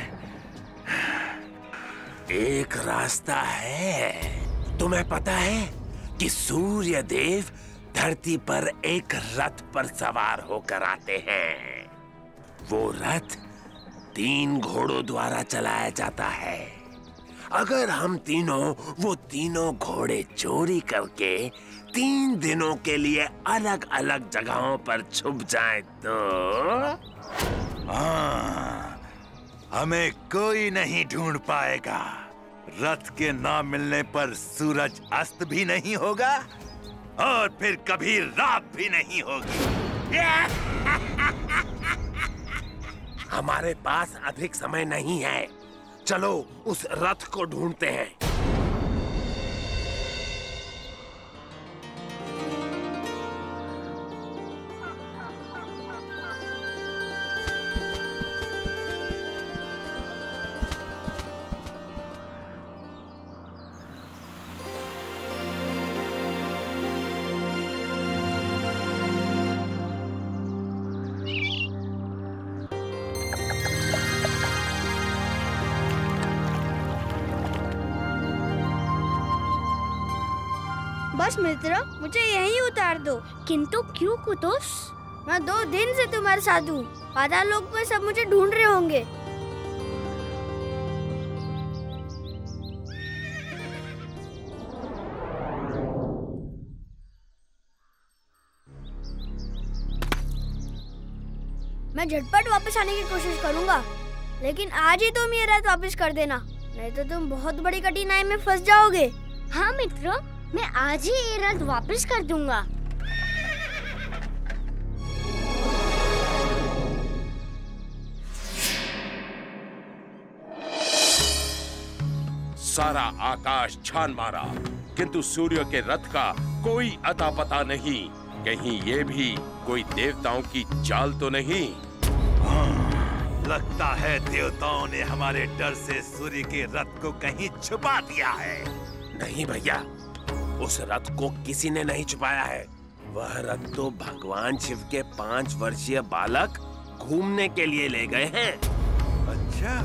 Speaker 13: एक रास्ता है। तुम्हें पता है कि सूर्य देव धरती पर एक रथ पर सवार होकर आते हैं। वो रथ 3 घोड़ों द्वारा चलाया जाता है। अगर हम वो तीनों घोड़े चोरी करके 3 दिनों के लिए अलग अलग जगहों पर छुप जाएं तो
Speaker 12: हमें कोई नहीं ढूंढ पाएगा। रथ के ना मिलने पर सूरज अस्त भी नहीं होगा और फिर कभी रात भी नहीं होगी।
Speaker 13: हमारे पास अधिक समय नहीं है, चलो उस रथ को ढूंढते हैं।
Speaker 3: बस मित्र, मुझे यहीं उतार दो। किंतु क्यों कुतुस? मैं 2 दिन से तुम्हारे साथ हूँ। पाताल लोक में सब मुझे ढूंढ रहे होंगे। मैं झटपट वापस आने की कोशिश करूंगा, लेकिन आज ही तुम ये रथ वापस कर देना, नहीं तो तुम बहुत बड़ी कठिनाई में फंस जाओगे।
Speaker 4: हाँ मित्र, मैं आज ही ये रथ वापस कर दूंगा।
Speaker 13: सारा आकाश छान मारा, किंतु सूर्य के रथ का कोई अता पता नहीं। कहीं ये भी कोई देवताओं की चाल तो नहीं?
Speaker 12: लगता है देवताओं ने हमारे डर से सूर्य के रथ को कहीं छुपा दिया है।
Speaker 13: नहीं भैया, उस रथ को किसी ने नहीं छुपाया है। वह रथ तो भगवान शिव के 5 वर्षीय बालक घूमने के लिए ले गए हैं।
Speaker 12: अच्छा,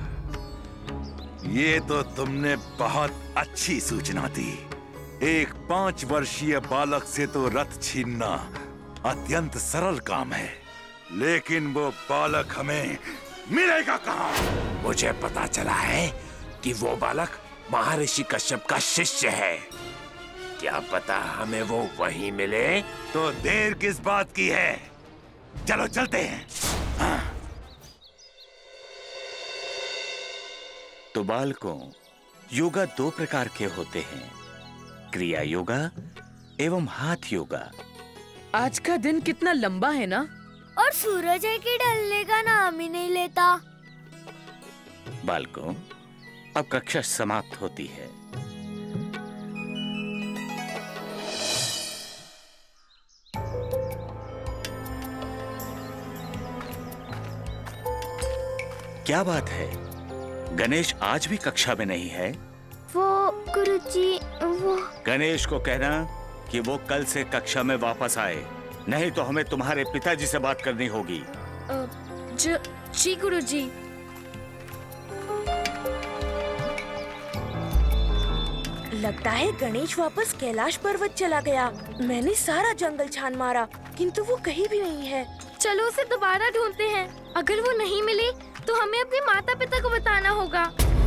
Speaker 12: ये तो तुमने बहुत अच्छी सूचना दी। एक 5 वर्षीय बालक से तो रथ छीनना अत्यंत सरल काम है, लेकिन वो बालक हमें मिलेगा कहाँ?
Speaker 13: मुझे पता चला है कि वो बालक महर्षि कश्यप का शिष्य है। क्या पता हमें वो वहीं मिले?
Speaker 12: तो देर किस बात की है? चलो चलते हैं। हाँ।
Speaker 8: तो बालकों, योगा 2 प्रकार के होते हैं, क्रिया योगा एवं हाथ योगा।
Speaker 7: आज का दिन कितना लंबा है ना?
Speaker 3: और सूरज है कि ढलने का नाम ही नहीं लेता।
Speaker 8: बालकों, अब कक्षा समाप्त होती है। क्या बात है, गणेश आज भी कक्षा में नहीं है?
Speaker 4: वो गुरुजी, वो
Speaker 8: गणेश को कहना कि वो कल से कक्षा में वापस आए, नहीं तो हमें तुम्हारे पिताजी से बात करनी होगी।
Speaker 2: जी गुरुजी। लगता है गणेश वापस कैलाश पर्वत चला गया। मैंने सारा जंगल छान मारा, किंतु वो कहीं भी नहीं है। चलो उसे दोबारा ढूंढते हैं। अगर वो नहीं मिली तो हमें अपने माता पिता को बताना होगा।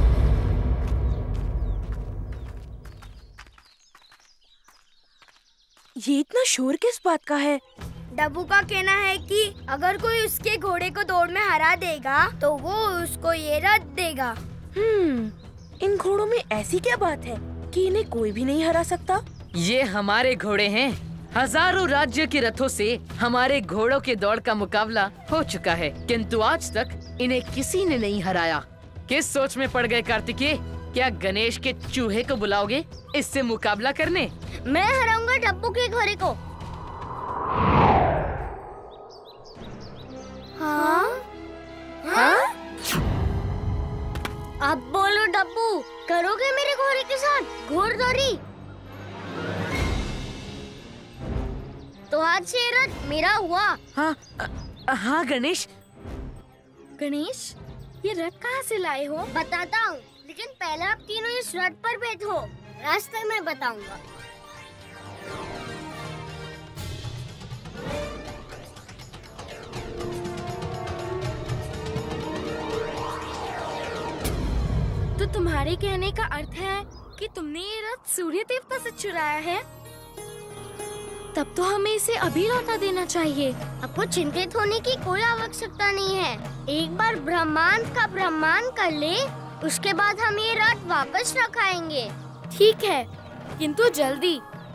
Speaker 5: ये इतना शोर किस बात का है?
Speaker 3: डब्बू का कहना है कि अगर कोई उसके घोड़े को दौड़ में हरा देगा तो वो उसको ये रथ देगा।
Speaker 2: इन घोड़ों में ऐसी क्या बात है कि इन्हें कोई भी नहीं हरा सकता?
Speaker 7: ये हमारे घोड़े हैं। हजारों राज्य के रथों से हमारे घोड़ों के दौड़ का मुकाबला हो चुका है, किंतु आज तक इन्हें किसी ने नहीं हराया। किस सोच में पड़ गए कार्तिकेय? क्या गणेश के चूहे को बुलाओगे इससे मुकाबला करने?
Speaker 3: मैं हराऊंगा डब्बू के घोड़े को। हाँ? हाँ? अब बोलो डब्बू, करोगे मेरे घोड़े के साथ घोड़दौड़ी? तो आज से रथ मेरा हुआ।
Speaker 7: हाँ गणेश।
Speaker 2: गणेश, ये रथ कहाँ से लाए हो?
Speaker 3: बताता हूँ, लेकिन पहले आप तीनों इस रथ पर बैठो, रास्ते में बताऊंगा।
Speaker 2: तो तुम्हारे कहने का अर्थ है कि तुमने ये रथ सूर्य देवता से चुराया है? तब तो हमें इसे अभी लौटा देना चाहिए।
Speaker 3: आपको चिंतित होने की कोई आवश्यकता नहीं है। एक बार ब्रह्मांड का ब्रह्मांड कर ले, उसके बाद हम ये रथ वापस रखाएंगे।
Speaker 2: ठीक है, किंतु जल्दी।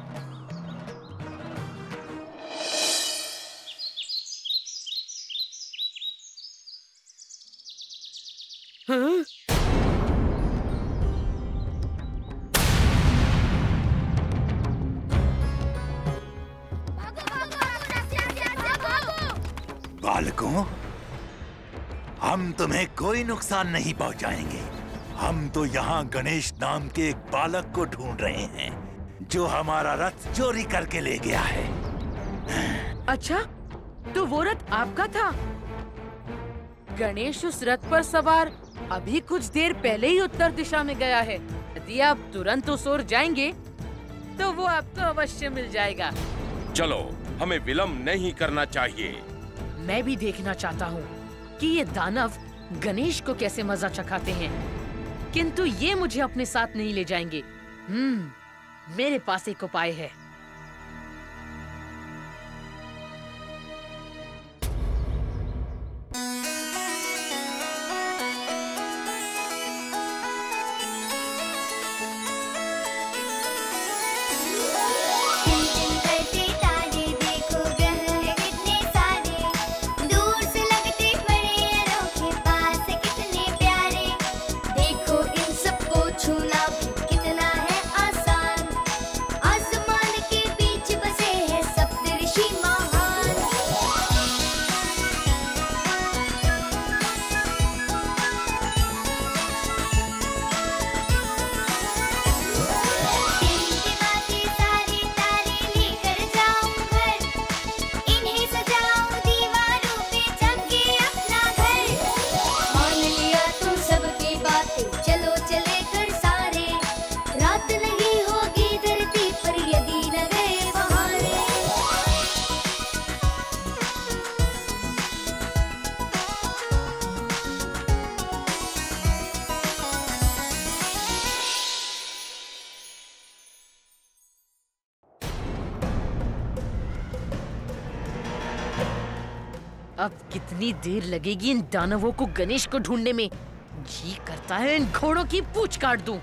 Speaker 7: हाँ?
Speaker 12: बालकों, हम तुम्हें कोई नुकसान नहीं पहुंचाएंगे। हम तो यहाँ गणेश नाम के एक बालक को ढूंढ रहे हैं जो हमारा रथ चोरी करके ले गया है।
Speaker 7: अच्छा, तो वो रथ आपका था? गणेश उस रथ पर सवार अभी कुछ देर पहले ही उत्तर दिशा में गया है। यदि आप तुरंत उस ओर जाएंगे तो वो आपको अवश्य मिल जाएगा।
Speaker 13: चलो, हमें विलम्ब नहीं करना चाहिए।
Speaker 7: मैं भी देखना चाहता हूँ कि ये दानव गणेश को कैसे मजा चखाते हैं, किंतु ये मुझे अपने साथ नहीं ले जाएंगे। मेरे पास एक उपाय है। अब कितनी देर लगेगी इन दानवों को गणेश को ढूंढने में। जी करता है इन घोड़ों की पूंछ काट दूं।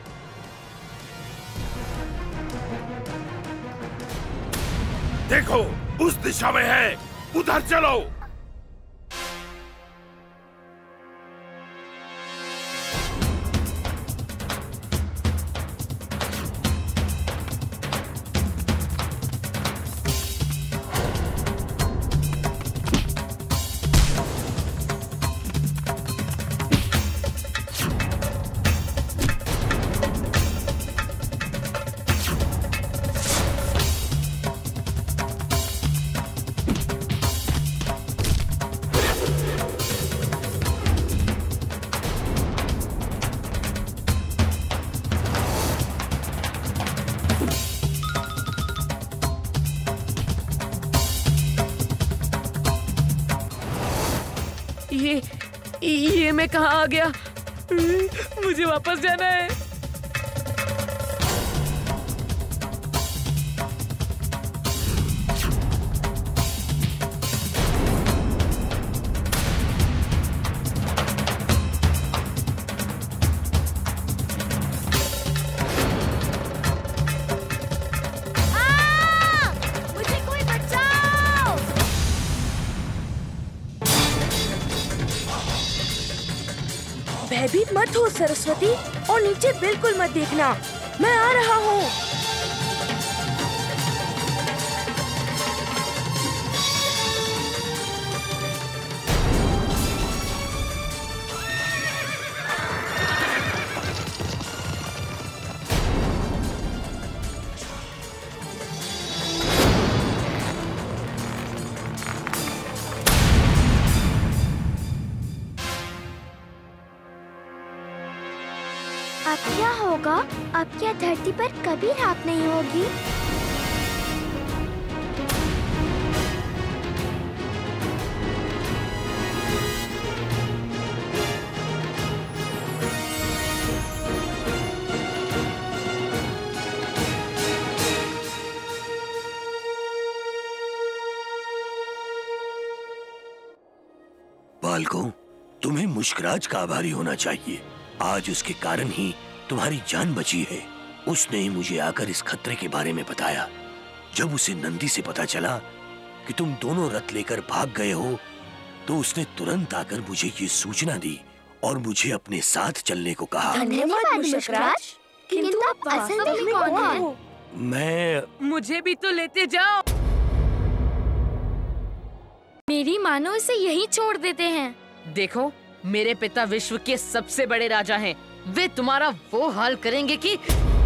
Speaker 13: देखो, उस दिशा में है, उधर चलो।
Speaker 7: ये मैं कहाँ आ गया? मुझे वापस जाना है।
Speaker 2: भयभीत मत हो सरस्वती, और नीचे बिल्कुल मत देखना, मैं आ रहा हूँ।
Speaker 4: अब क्या होगा? अब क्या धरती पर कभी रात नहीं होगी?
Speaker 14: बालकों, तुम्हें मुश्कराज का आभारी होना चाहिए। आज उसके कारण ही तुम्हारी जान बची है। उसने ही मुझे आकर इस खतरे के बारे में बताया। जब उसे नंदी से पता चला कि तुम दोनों रथ लेकर भाग गए हो, तो उसने तुरंत आकर मुझे ये सूचना दी और मुझे अपने साथ चलने को कहा।
Speaker 2: धन्यवाद मुश्कराज, किंतु आप असल में कौन हो?
Speaker 7: मुझे भी तो लेते जाओ।
Speaker 2: मेरी मानो इसे यहीं छोड़ देते हैं।
Speaker 7: देखो, मेरे पिता विश्व के सबसे बड़े राजा हैं। वे तुम्हारा वो हाल करेंगे कि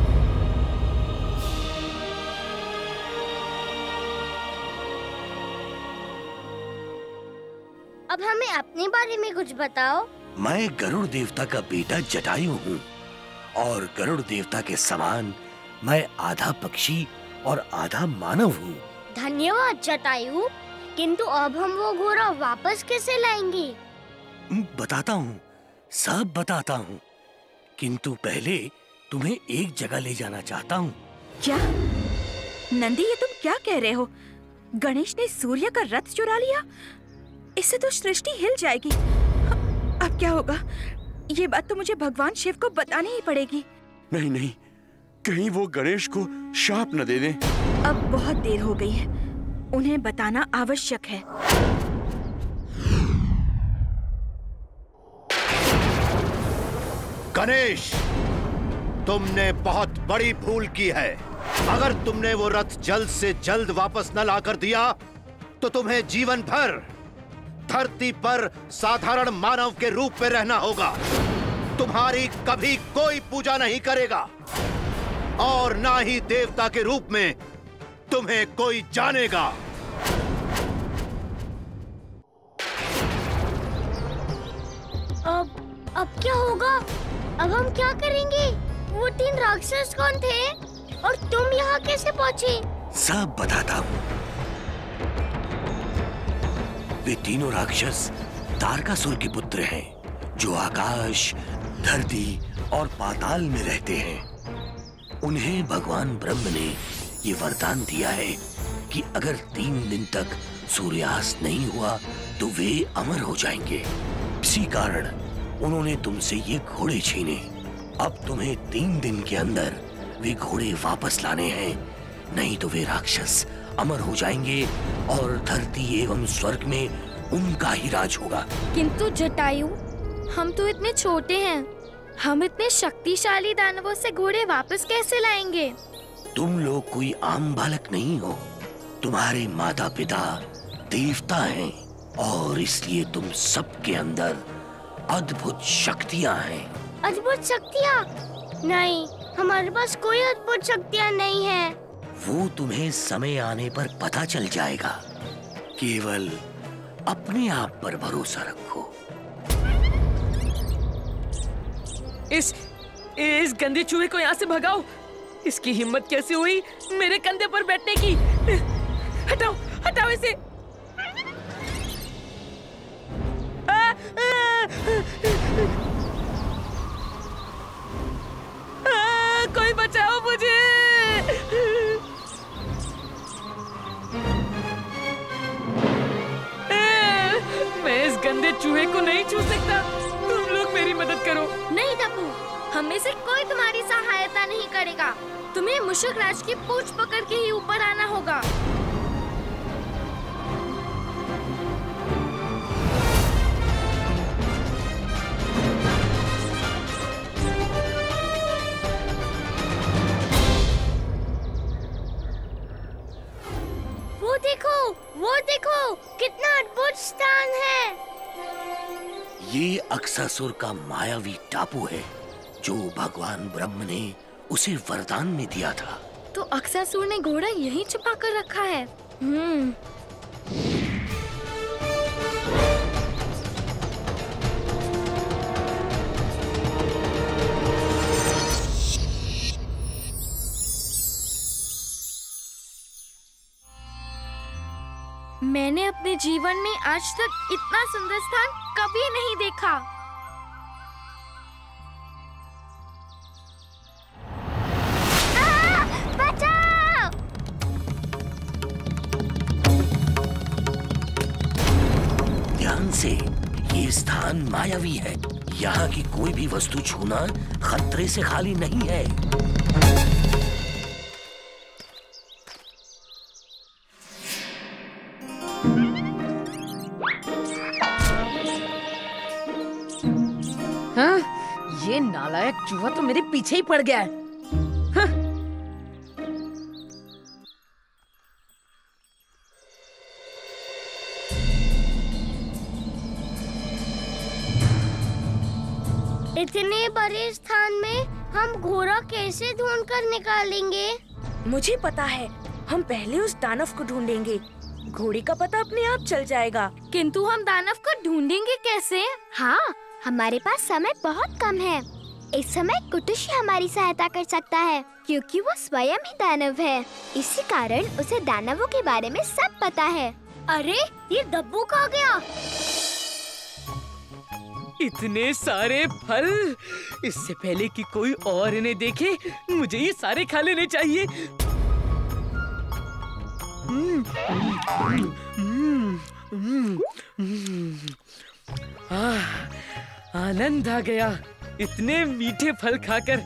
Speaker 3: अब हमें अपने बारे में कुछ बताओ।
Speaker 14: मैं गरुड़ देवता का बेटा जटायु हूँ और गरुड़ देवता के समान मैं आधा पक्षी और आधा मानव हूँ।
Speaker 3: धन्यवाद जटायु, किंतु अब हम वो घोड़ा वापस कैसे लाएंगे?
Speaker 14: बताता हूँ, सब बताता हूँ, किंतु पहले तुम्हें एक जगह ले जाना चाहता हूँ।
Speaker 5: क्या नंदी, ये तुम क्या कह रहे हो? गणेश ने सूर्य का रथ चुरा लिया? इससे तो सृष्टि हिल जाएगी। अब क्या होगा? ये बात तो मुझे भगवान शिव को बतानी ही पड़ेगी।
Speaker 9: नहीं नहीं, कहीं वो गणेश को शाप न दे दें।
Speaker 5: अब बहुत देर हो गई है, उन्हें बताना आवश्यक है।
Speaker 6: गणेश, तुमने बहुत बड़ी भूल की है। अगर तुमने वो रथ जल्द से जल्द वापस न लाकर दिया तो तुम्हें जीवन भर धरती पर साधारण मानव के रूप में रहना होगा। तुम्हारी कभी कोई पूजा नहीं करेगा और ना ही देवता के रूप में तुम्हें कोई जानेगा।
Speaker 3: अब क्या होगा? अब हम क्या करेंगे? वो 3 राक्षस कौन थे और तुम यहाँ कैसे पहुँचे?
Speaker 14: सब बताता हूँ। वे तीनों राक्षस तारकासुर के पुत्र हैं, जो आकाश, धरती और पाताल में रहते हैं। उन्हें भगवान ब्रह्म ने ये वरदान दिया है कि अगर 3 दिन तक सूर्यास्त नहीं हुआ तो वे अमर हो जाएंगे। इसी कारण उन्होंने तुमसे ये घोड़े छीने। अब तुम्हें 3 दिन के अंदर वे घोड़े वापस लाने हैं, नहीं तो वे राक्षस अमर हो जाएंगे और धरती एवं स्वर्ग में उनका ही राज होगा।
Speaker 2: किंतु जटायु, हम तो इतने छोटे हैं, हम इतने शक्तिशाली दानवों से घोड़े वापस कैसे लाएंगे?
Speaker 14: तुम लोग कोई आम बालक नहीं हो, तुम्हारे माता पिता देवता हैं और इसलिए तुम सबके अंदर अद्भुत शक्तियाँ हैं।
Speaker 3: अद्भुत शक्तियाँ? नहीं, हमारे पास कोई अद्भुत शक्तियाँ नहीं है।
Speaker 14: वो तुम्हें समय आने पर पता चल जाएगा। केवल अपने आप पर भरोसा रखो।
Speaker 7: इस गंदे चूहे को यहाँ से भगाओ। इसकी हिम्मत कैसे हुई मेरे कंधे पर बैठने की? हटाओ, हटाओ इसे। कोई बचाओ मुझे। मैं इस गंदे चूहे को नहीं छू सकता। तुम लोग मेरी मदद करो।
Speaker 2: नहीं टप्पू, हम में से कोई तुम्हारी सहायता नहीं करेगा। तुम्हें मुशक राज की पूंछ पकड़ के ही ऊपर आना होगा।
Speaker 3: वो देखो, कितना अद्भुत स्थान है।
Speaker 14: ये अक्सासुर का मायावी टापू है, जो भगवान ब्रह्म ने उसे वरदान में दिया था।
Speaker 2: तो अक्सासुर ने घोड़ा यहीं छुपा कर रखा है। मैंने अपने जीवन में आज तक इतना सुंदर स्थान कभी नहीं देखा।
Speaker 3: बचाओ!
Speaker 14: ध्यान से, ये स्थान मायावी है। यहाँ की कोई भी वस्तु छूना खतरे से खाली नहीं है।
Speaker 7: हाँ, ये नालायक चूहा तो मेरे पीछे ही पड़ गया है। हाँ।
Speaker 3: इतने बड़े स्थान में हम घोड़ा कैसे ढूंढ कर निकालेंगे?
Speaker 2: मुझे पता है, हम पहले उस दानव को ढूंढेंगे। घोड़े का पता अपने आप चल जाएगा। किंतु हम दानव को ढूंढेंगे कैसे?
Speaker 4: हाँ, हमारे पास समय बहुत कम है। इस समय कुटुश ही हमारी सहायता कर सकता है, क्योंकि वो स्वयं ही दानव है। इसी कारण उसे दानवों के बारे में सब पता है।
Speaker 2: अरे ये डब्बू कहाँ गया?
Speaker 7: इतने सारे फल, इससे पहले कि कोई और इन्हें देखे मुझे ये सारे खा लेने चाहिए। आनंद आ गया इतने मीठे फल खाकर।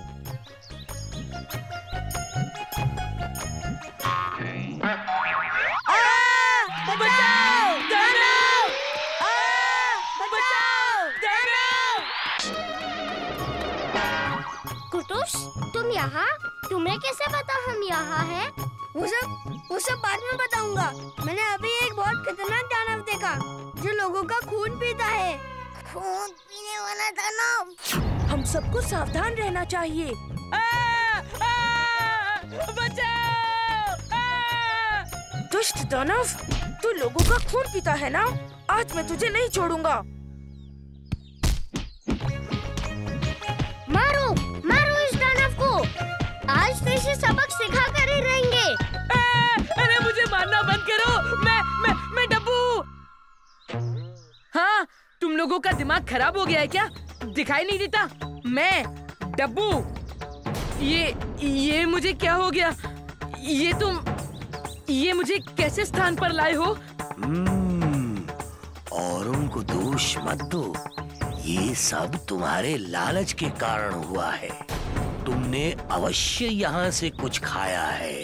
Speaker 2: बचाओ! दानव!
Speaker 3: कुटुश, तुम यहाँ? तुम्हें कैसे पता हम यहाँ हैं?
Speaker 2: वो सब बाद में बताऊंगा। मैंने अभी एक बहुत खतरनाक दानव देखा जो लोगों का खून पीता है।
Speaker 3: खून पीने वाला दानव।
Speaker 2: हम सबको सावधान रहना चाहिए।
Speaker 7: बचाओ!
Speaker 2: दुष्ट दानव, तू लोगों का खून पीता है ना? आज मैं तुझे नहीं छोड़ूंगा।
Speaker 3: मारो, मारो इस दानव को। आज तो इसे सबक सिखा कर ही रहेंगे।
Speaker 7: अरे मुझे मारना बंद करो। मैं डब्बू। हाँ, तुम लोगों का दिमाग खराब हो गया है क्या? दिखाई नहीं देता? मैं डब्बू। ये मुझे क्या हो गया? ये मुझे कैसे स्थान पर लाए हो?
Speaker 14: औरों को दोष मत दो। ये सब तुम्हारे लालच के कारण हुआ है। तुमने अवश्य यहाँ से कुछ खाया है।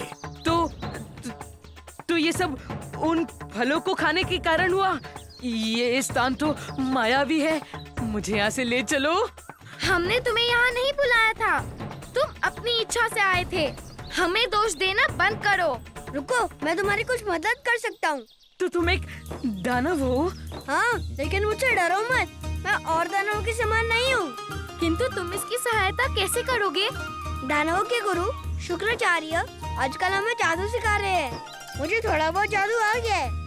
Speaker 7: तो ये सब उन फलों को खाने के कारण हुआ? ये स्थान तो मायावी है। मुझे यहाँ से ले चलो।
Speaker 2: हमने तुम्हें यहाँ नहीं बुलाया था। तुम अपनी इच्छा से आए थे। हमें दोष देना बंद करो। रुको, मैं तुम्हारी कुछ मदद कर सकता हूँ।
Speaker 7: तो तुम एक दानव हो?
Speaker 2: हाँ, लेकिन मुझसे डरो मत। मैं और दानवों के समान नहीं हूँ। किंतु तुम इसकी सहायता कैसे करोगे? दानवों के गुरु शुक्राचार्य आजकल हमें जादू सिखा रहे हैं। मुझे थोड़ा बहुत जादू आ गया है।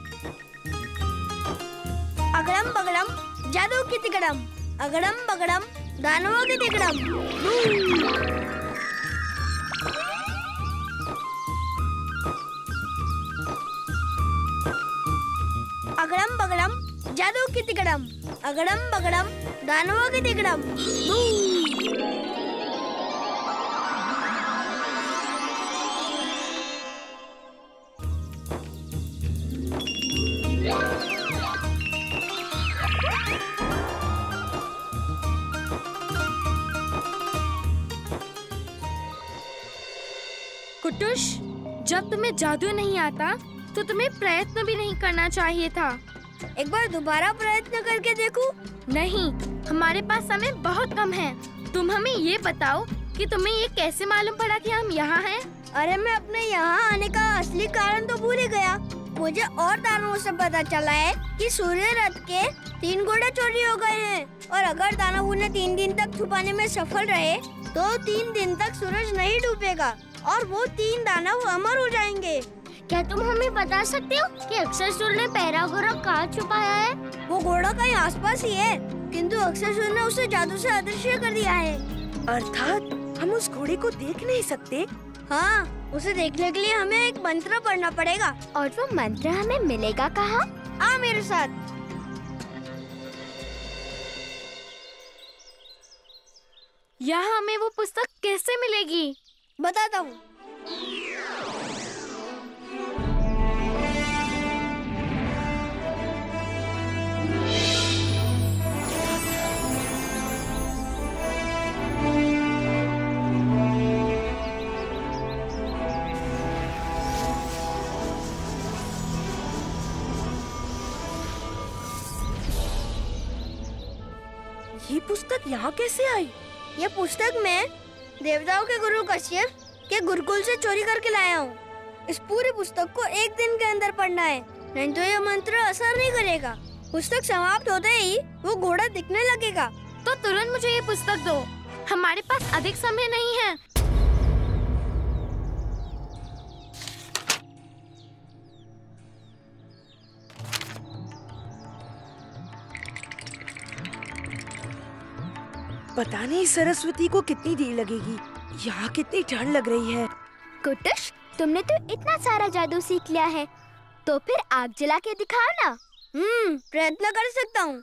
Speaker 2: अगड़म बगड़म जादू की तिकड़म, अगड़म बगड़म दानवों की तिकड़म। अगड़म बगड़म जादू की तिकड़म, अगड़म बगड़म दानवों की तिकड़म। कुटुश, जब तुम्हें जादू नहीं आता तो तुम्हें प्रयत्न भी नहीं करना चाहिए था। एक बार दोबारा प्रयत्न करके देखो। नहीं, हमारे पास समय बहुत कम है। तुम हमें ये बताओ कि तुम्हें ये कैसे मालूम पड़ा कि हम यहाँ हैं? अरे मैं अपने यहाँ आने का असली कारण तो भूल ही गया। मुझे और दानवों से पता चला है कि सूर्य रथ के 3 घोड़े चोरी हो गए हैं और अगर दानव उन्हें 3 दिन तक छुपाने में सफल रहे तो 3 दिन तक सूरज नहीं डूबेगा और वो 3 दानव अमर हो जाएंगे।
Speaker 3: क्या तुम हमें बता सकते हो कि अक्षयसूर ने पहला घोड़ा कहाँ छुपाया है?
Speaker 2: वो घोड़ा कहीं आसपास ही है, किंतु अक्षयसूर ने उसे जादू से अदृश्य कर दिया है। अर्थात हम उस घोड़े को देख नहीं सकते? हाँ, उसे देखने के लिए हमें एक मंत्र पढ़ना पड़ेगा।
Speaker 4: और वो मंत्र हमें मिलेगा कहाँ?
Speaker 2: आ मेरे साथ। यहाँ हमें वो पुस्तक कैसे मिलेगी? बताता हूँ। ये पुस्तक यहाँ कैसे आई? ये पुस्तक मैं देवताओं के गुरु कश्यप के गुरुकुल से चोरी करके लाया हूँ। इस पूरी पुस्तक को 1 दिन के अंदर पढ़ना है, नहीं तो ये मंत्र असर नहीं करेगा। पुस्तक समाप्त होते ही वो घोड़ा दिखने लगेगा। तो तुरंत मुझे ये पुस्तक दो। हमारे पास अधिक समय नहीं है। पता नहीं सरस्वती को कितनी देर लगेगी। यहाँ कितनी ठंड लग रही है।
Speaker 4: कुटुश, तुमने तो इतना सारा जादू सीख लिया है, तो फिर आग जला के दिखाओ ना।
Speaker 3: प्रयत्न कर सकता हूँ।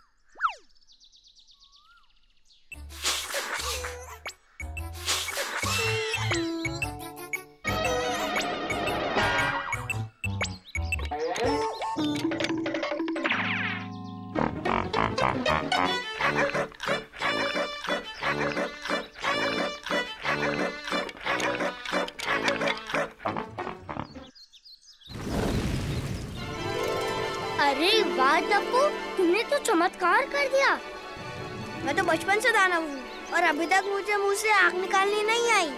Speaker 3: अरे वाह टप्पू, तुमने तो चमत्कार कर दिया। मैं तो बचपन से दानव हूँ और अभी तक मुझे मुंह से आग निकालनी नहीं आई।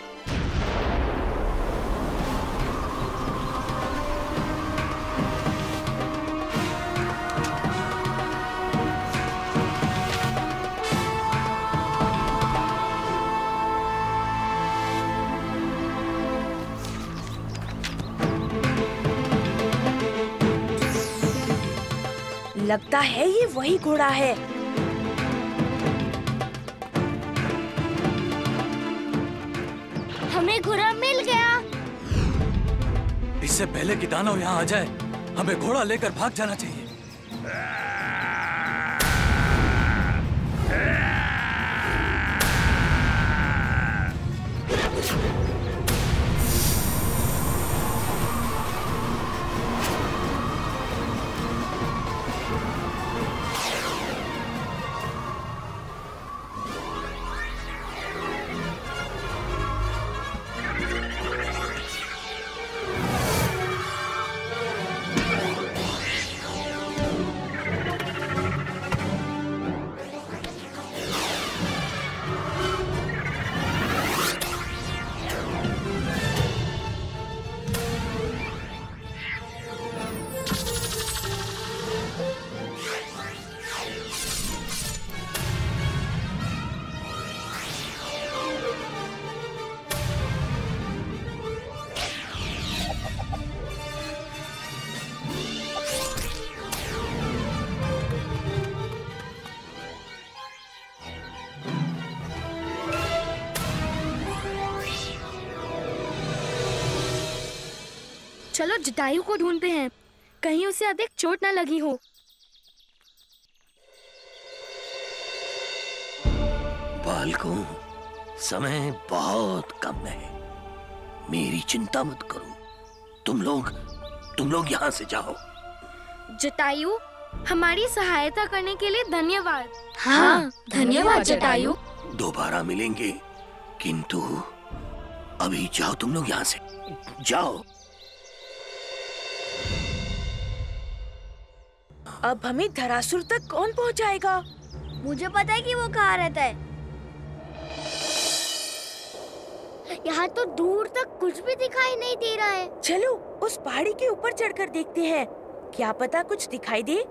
Speaker 2: लगता है ये वही घोड़ा है।
Speaker 3: हमें घोड़ा मिल गया।
Speaker 15: इससे पहले कि दानव यहाँ आ जाए, हमें घोड़ा लेकर भाग जाना चाहिए।
Speaker 2: चलो जटायु को ढूंढते हैं, कहीं उसे अधिक चोट न लगी हो।
Speaker 14: बालकों, समय बहुत कम है, मेरी चिंता मत करो। तुम लोग यहाँ से जाओ।
Speaker 2: जटायु, हमारी सहायता करने के लिए धन्यवाद।
Speaker 3: हाँ, धन्यवाद जटायु।
Speaker 14: दोबारा मिलेंगे, किंतु अभी जाओ तुम लोग यहाँ से, जाओ।
Speaker 2: अब हमें धरासुर तक कौन पहुँचाएगा?
Speaker 3: मुझे पता है कि वो कहाँ रहता है। यहाँ तो दूर तक कुछ भी दिखाई नहीं दे रहा है।
Speaker 2: चलो उस पहाड़ी के ऊपर चढ़कर देखते हैं, क्या पता कुछ दिखाई दे।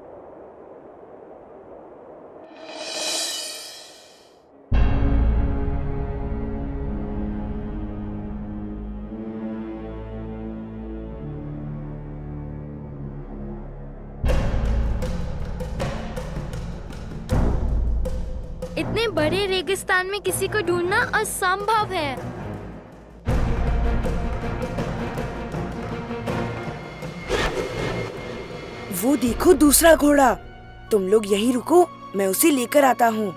Speaker 2: इतने बड़े रेगिस्तान में किसी को ढूंढना असंभव है। वो देखो दूसरा घोड़ा। तुम लोग यहीं रुको, मैं उसे लेकर आता हूँ।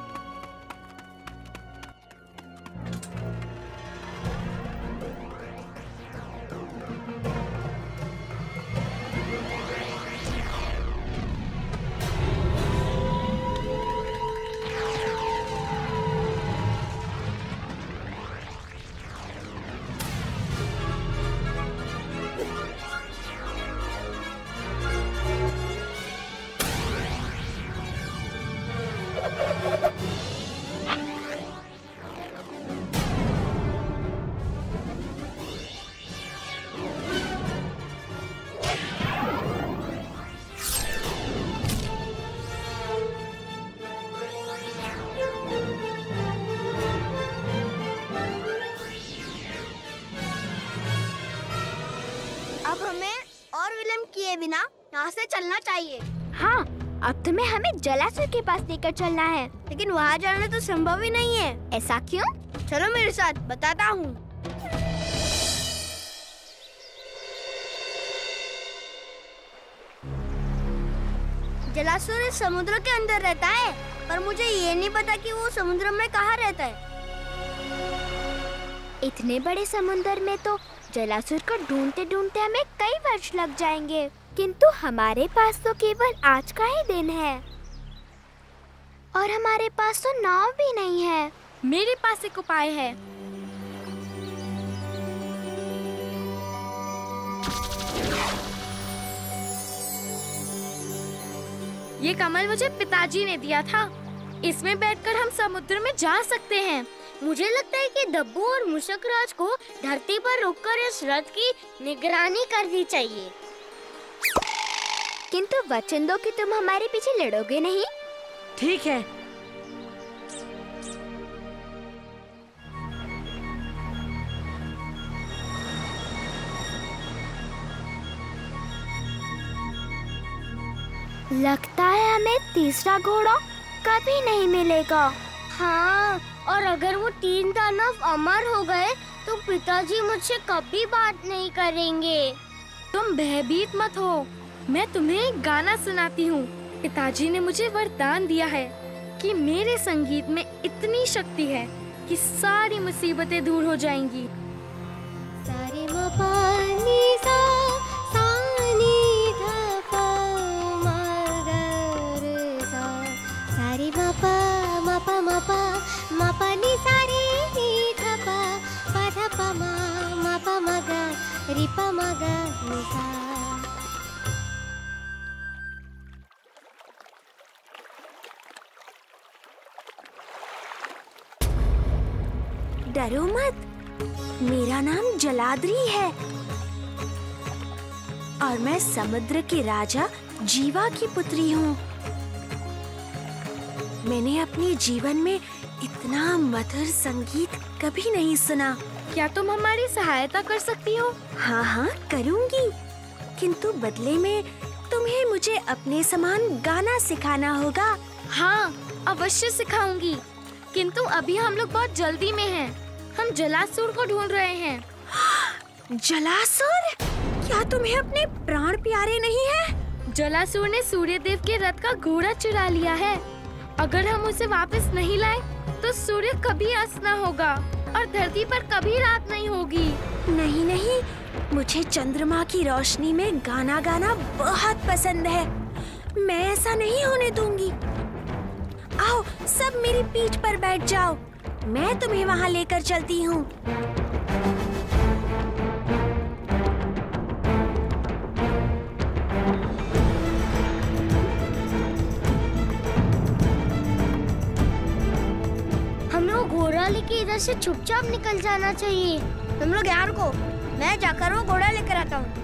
Speaker 3: अब हमें और विलंब किए बिना यहाँ से चलना चाहिए।
Speaker 2: हाँ,
Speaker 4: अब तुम्हें हमें जलासुर के पास लेकर चलना है।
Speaker 3: लेकिन वहाँ जाना तो संभव ही नहीं है।
Speaker 4: ऐसा क्यों?
Speaker 3: चलो मेरे साथ, बताता हूँ। जलासुर इस समुद्र के अंदर रहता है, पर मुझे ये नहीं पता कि वो समुद्र में कहाँ रहता है।
Speaker 4: इतने बड़े समुद्र में तो जलासुर को ढूंढते ढूंढते हमें कई वर्ष लग जाएंगे, किंतु हमारे पास तो केवल आज का ही दिन है और हमारे पास तो नाव भी नहीं है।
Speaker 2: मेरे पास एक उपाय है। ये कमल मुझे पिताजी ने दिया था। इसमें बैठकर हम समुद्र में जा सकते हैं।
Speaker 3: मुझे लगता है कि डब्बू और मूषक राज को धरती पर रुककर इस रथ की निगरानी करनी चाहिए।
Speaker 4: किंतु वचन दो कि तुम हमारे पीछे लड़ोगे नहीं।
Speaker 7: ठीक है।
Speaker 4: लगता है हमें तीसरा घोड़ा कभी नहीं मिलेगा।
Speaker 3: हाँ, और अगर वो 3 दानव अमर हो गए तो पिताजी मुझसे कभी बात नहीं करेंगे।
Speaker 2: तुम भयभीत मत हो, मैं तुम्हें एक गाना सुनाती हूँ। पिताजी ने मुझे वरदान दिया है कि मेरे संगीत में इतनी शक्ति है कि सारी मुसीबतें दूर हो जाएंगी।
Speaker 10: सारे मपानी सा सानी धपा मगर सा सारे मपा मपा मपा मपा नी सारे नी धपा पधपा मा मपा मगर रिपा मगर निसा।
Speaker 5: डरो मत, मेरा नाम जलाद्री है और मैं समुद्र के राजा जीवा की पुत्री हूँ। मैंने अपने जीवन में इतना मधुर संगीत कभी नहीं सुना।
Speaker 2: क्या तुम हमारी सहायता कर सकती हो?
Speaker 5: हाँ हाँ करूँगी, किंतु बदले में तुम्हें मुझे अपने समान गाना सिखाना होगा।
Speaker 2: हाँ अवश्य सिखाऊंगी, किंतु अभी हम लोग बहुत जल्दी में हैं। हम जलासुर को ढूंढ रहे हैं।
Speaker 5: जलासुर? क्या तुम्हें अपने प्राण प्यारे नहीं है?
Speaker 2: जलासुर ने सूर्यदेव के रथ का घोड़ा चुरा लिया है। अगर हम उसे वापस नहीं लाए तो सूर्य कभी अस्त न होगा और धरती पर कभी रात नहीं होगी।
Speaker 5: नहीं नहीं, मुझे चंद्रमा की रोशनी में गाना गाना बहुत पसंद है। मैं ऐसा नहीं होने दूंगी। आओ सब मेरी पीठ पर बैठ जाओ, मैं तुम्हें वहाँ लेकर चलती हूँ।
Speaker 3: हमें वो घोड़ा लेके इधर से चुपचाप निकल जाना चाहिए। तुम लोग यहाँ रुको, मैं जाकर वो घोड़ा लेकर आता हूँ।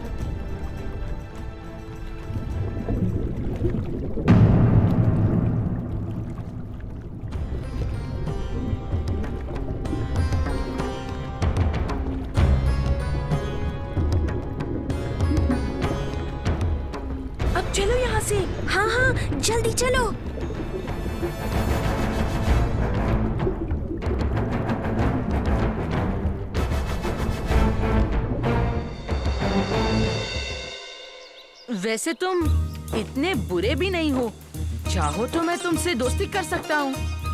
Speaker 5: चलो यहाँ से। हाँ हाँ जल्दी चलो।
Speaker 7: वैसे तुम इतने बुरे भी नहीं हो, चाहो तो मैं तुमसे दोस्ती कर सकता हूँ।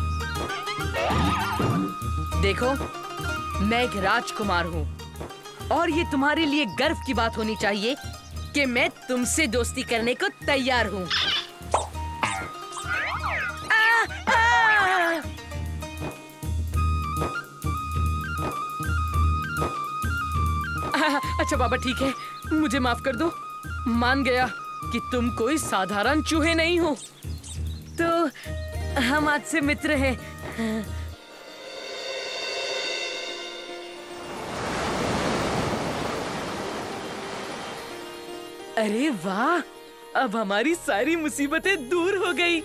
Speaker 7: देखो, मैं एक राजकुमार हूँ और ये तुम्हारे लिए गर्व की बात होनी चाहिए कि मैं तुमसे दोस्ती करने को तैयार हूँ। अच्छा बाबा ठीक है, मुझे माफ कर दो। मान गया कि तुम कोई साधारण चूहे नहीं हो, तो हम आज से मित्र हैं। अरे वाह, अब हमारी सारी मुसीबतें दूर हो गई।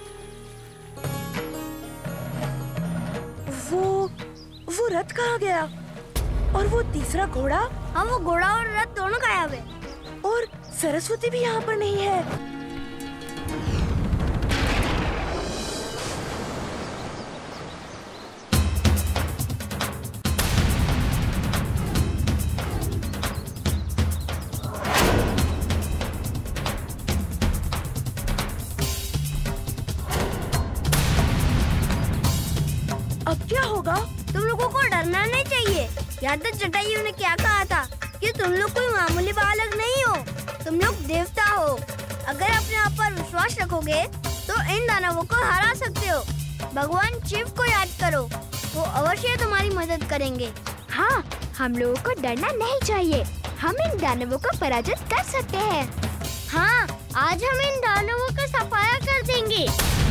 Speaker 5: वो रथ कहाँ गया? और वो तीसरा घोड़ा?
Speaker 3: हाँ, वो घोड़ा और रथ दोनों गायब है।
Speaker 5: और सरस्वती भी यहाँ पर नहीं है।
Speaker 3: डरना नहीं चाहिए। याद है जटायु ने क्या कहा था कि तुम लोग कोई मामूली बालक नहीं हो, तुम लोग देवता हो। अगर अपने आप पर विश्वास रखोगे तो इन दानवों को हरा सकते हो। भगवान शिव को याद करो, वो अवश्य तुम्हारी मदद करेंगे।
Speaker 4: हाँ, हम लोगों को डरना नहीं चाहिए। हम इन दानवों को पराजित कर सकते हैं।
Speaker 3: हाँ, आज हम इन दानवों का सफाया कर देंगे।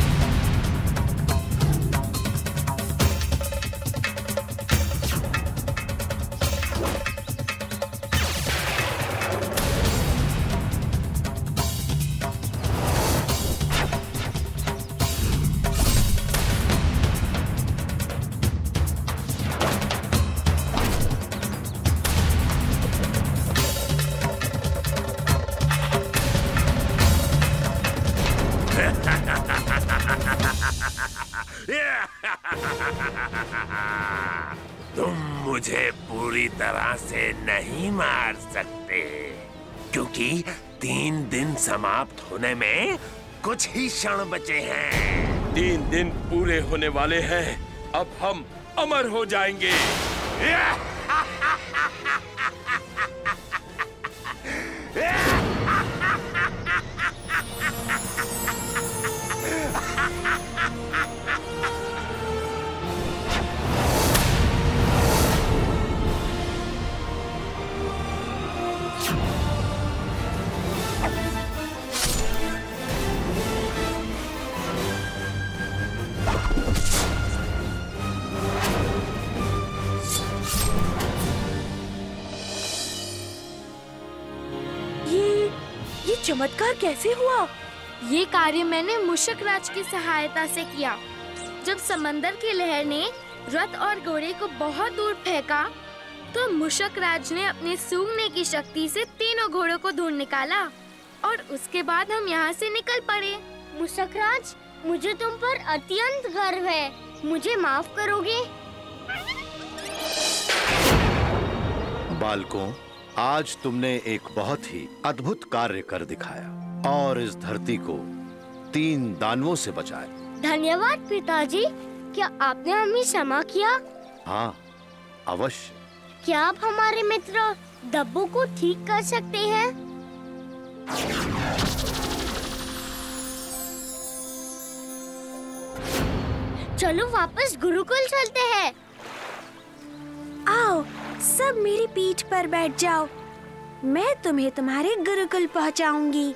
Speaker 13: तुम मुझे पूरी तरह से नहीं मार सकते, क्योंकि 3 दिन समाप्त होने में कुछ ही क्षण बचे हैं।
Speaker 16: 3 दिन पूरे होने वाले हैं, अब हम अमर हो जाएंगे।
Speaker 2: ये चमत्कार कैसे हुआ? ये कार्य मैंने मूषक राज की सहायता से किया। जब समंदर की लहर ने रथ और घोड़े को बहुत दूर फेंका, तो मूषक राज ने अपने सूंघने की शक्ति से तीनों घोड़ों को ढूंढ निकाला और उसके बाद हम यहाँ से निकल पड़े।
Speaker 3: मूषक राज, मुझे तुम पर अत्यंत गर्व है, मुझे माफ करोगे?
Speaker 6: बालकों, आज तुमने एक बहुत ही अद्भुत कार्य कर दिखाया और इस धरती को 3 दानवों से बचाया।
Speaker 3: धन्यवाद पिताजी। क्या आपने हमें क्षमा किया?
Speaker 6: हाँ, अवश्य।
Speaker 3: क्या आप हमारे मित्र डब्बू को ठीक कर सकते हैं? चलो वापस गुरुकुल चलते हैं।
Speaker 4: आओ, सब मेरी पीठ पर बैठ जाओ। मैं तुम्हें तुम्हारे गुरुकुल पहुंचाऊंगी।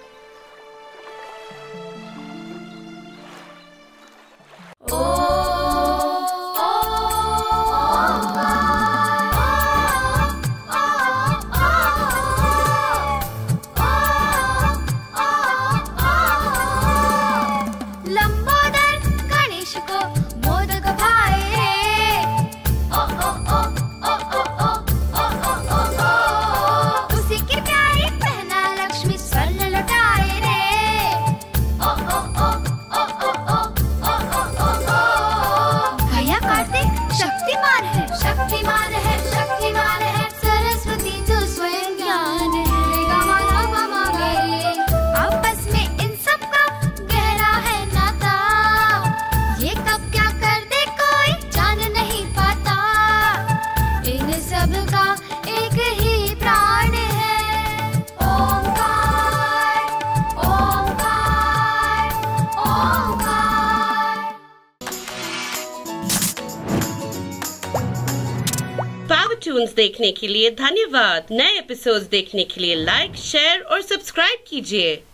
Speaker 17: देखने के लिए धन्यवाद। नए एपिसोड्स देखने के लिए लाइक, शेयर और सब्सक्राइब कीजिए।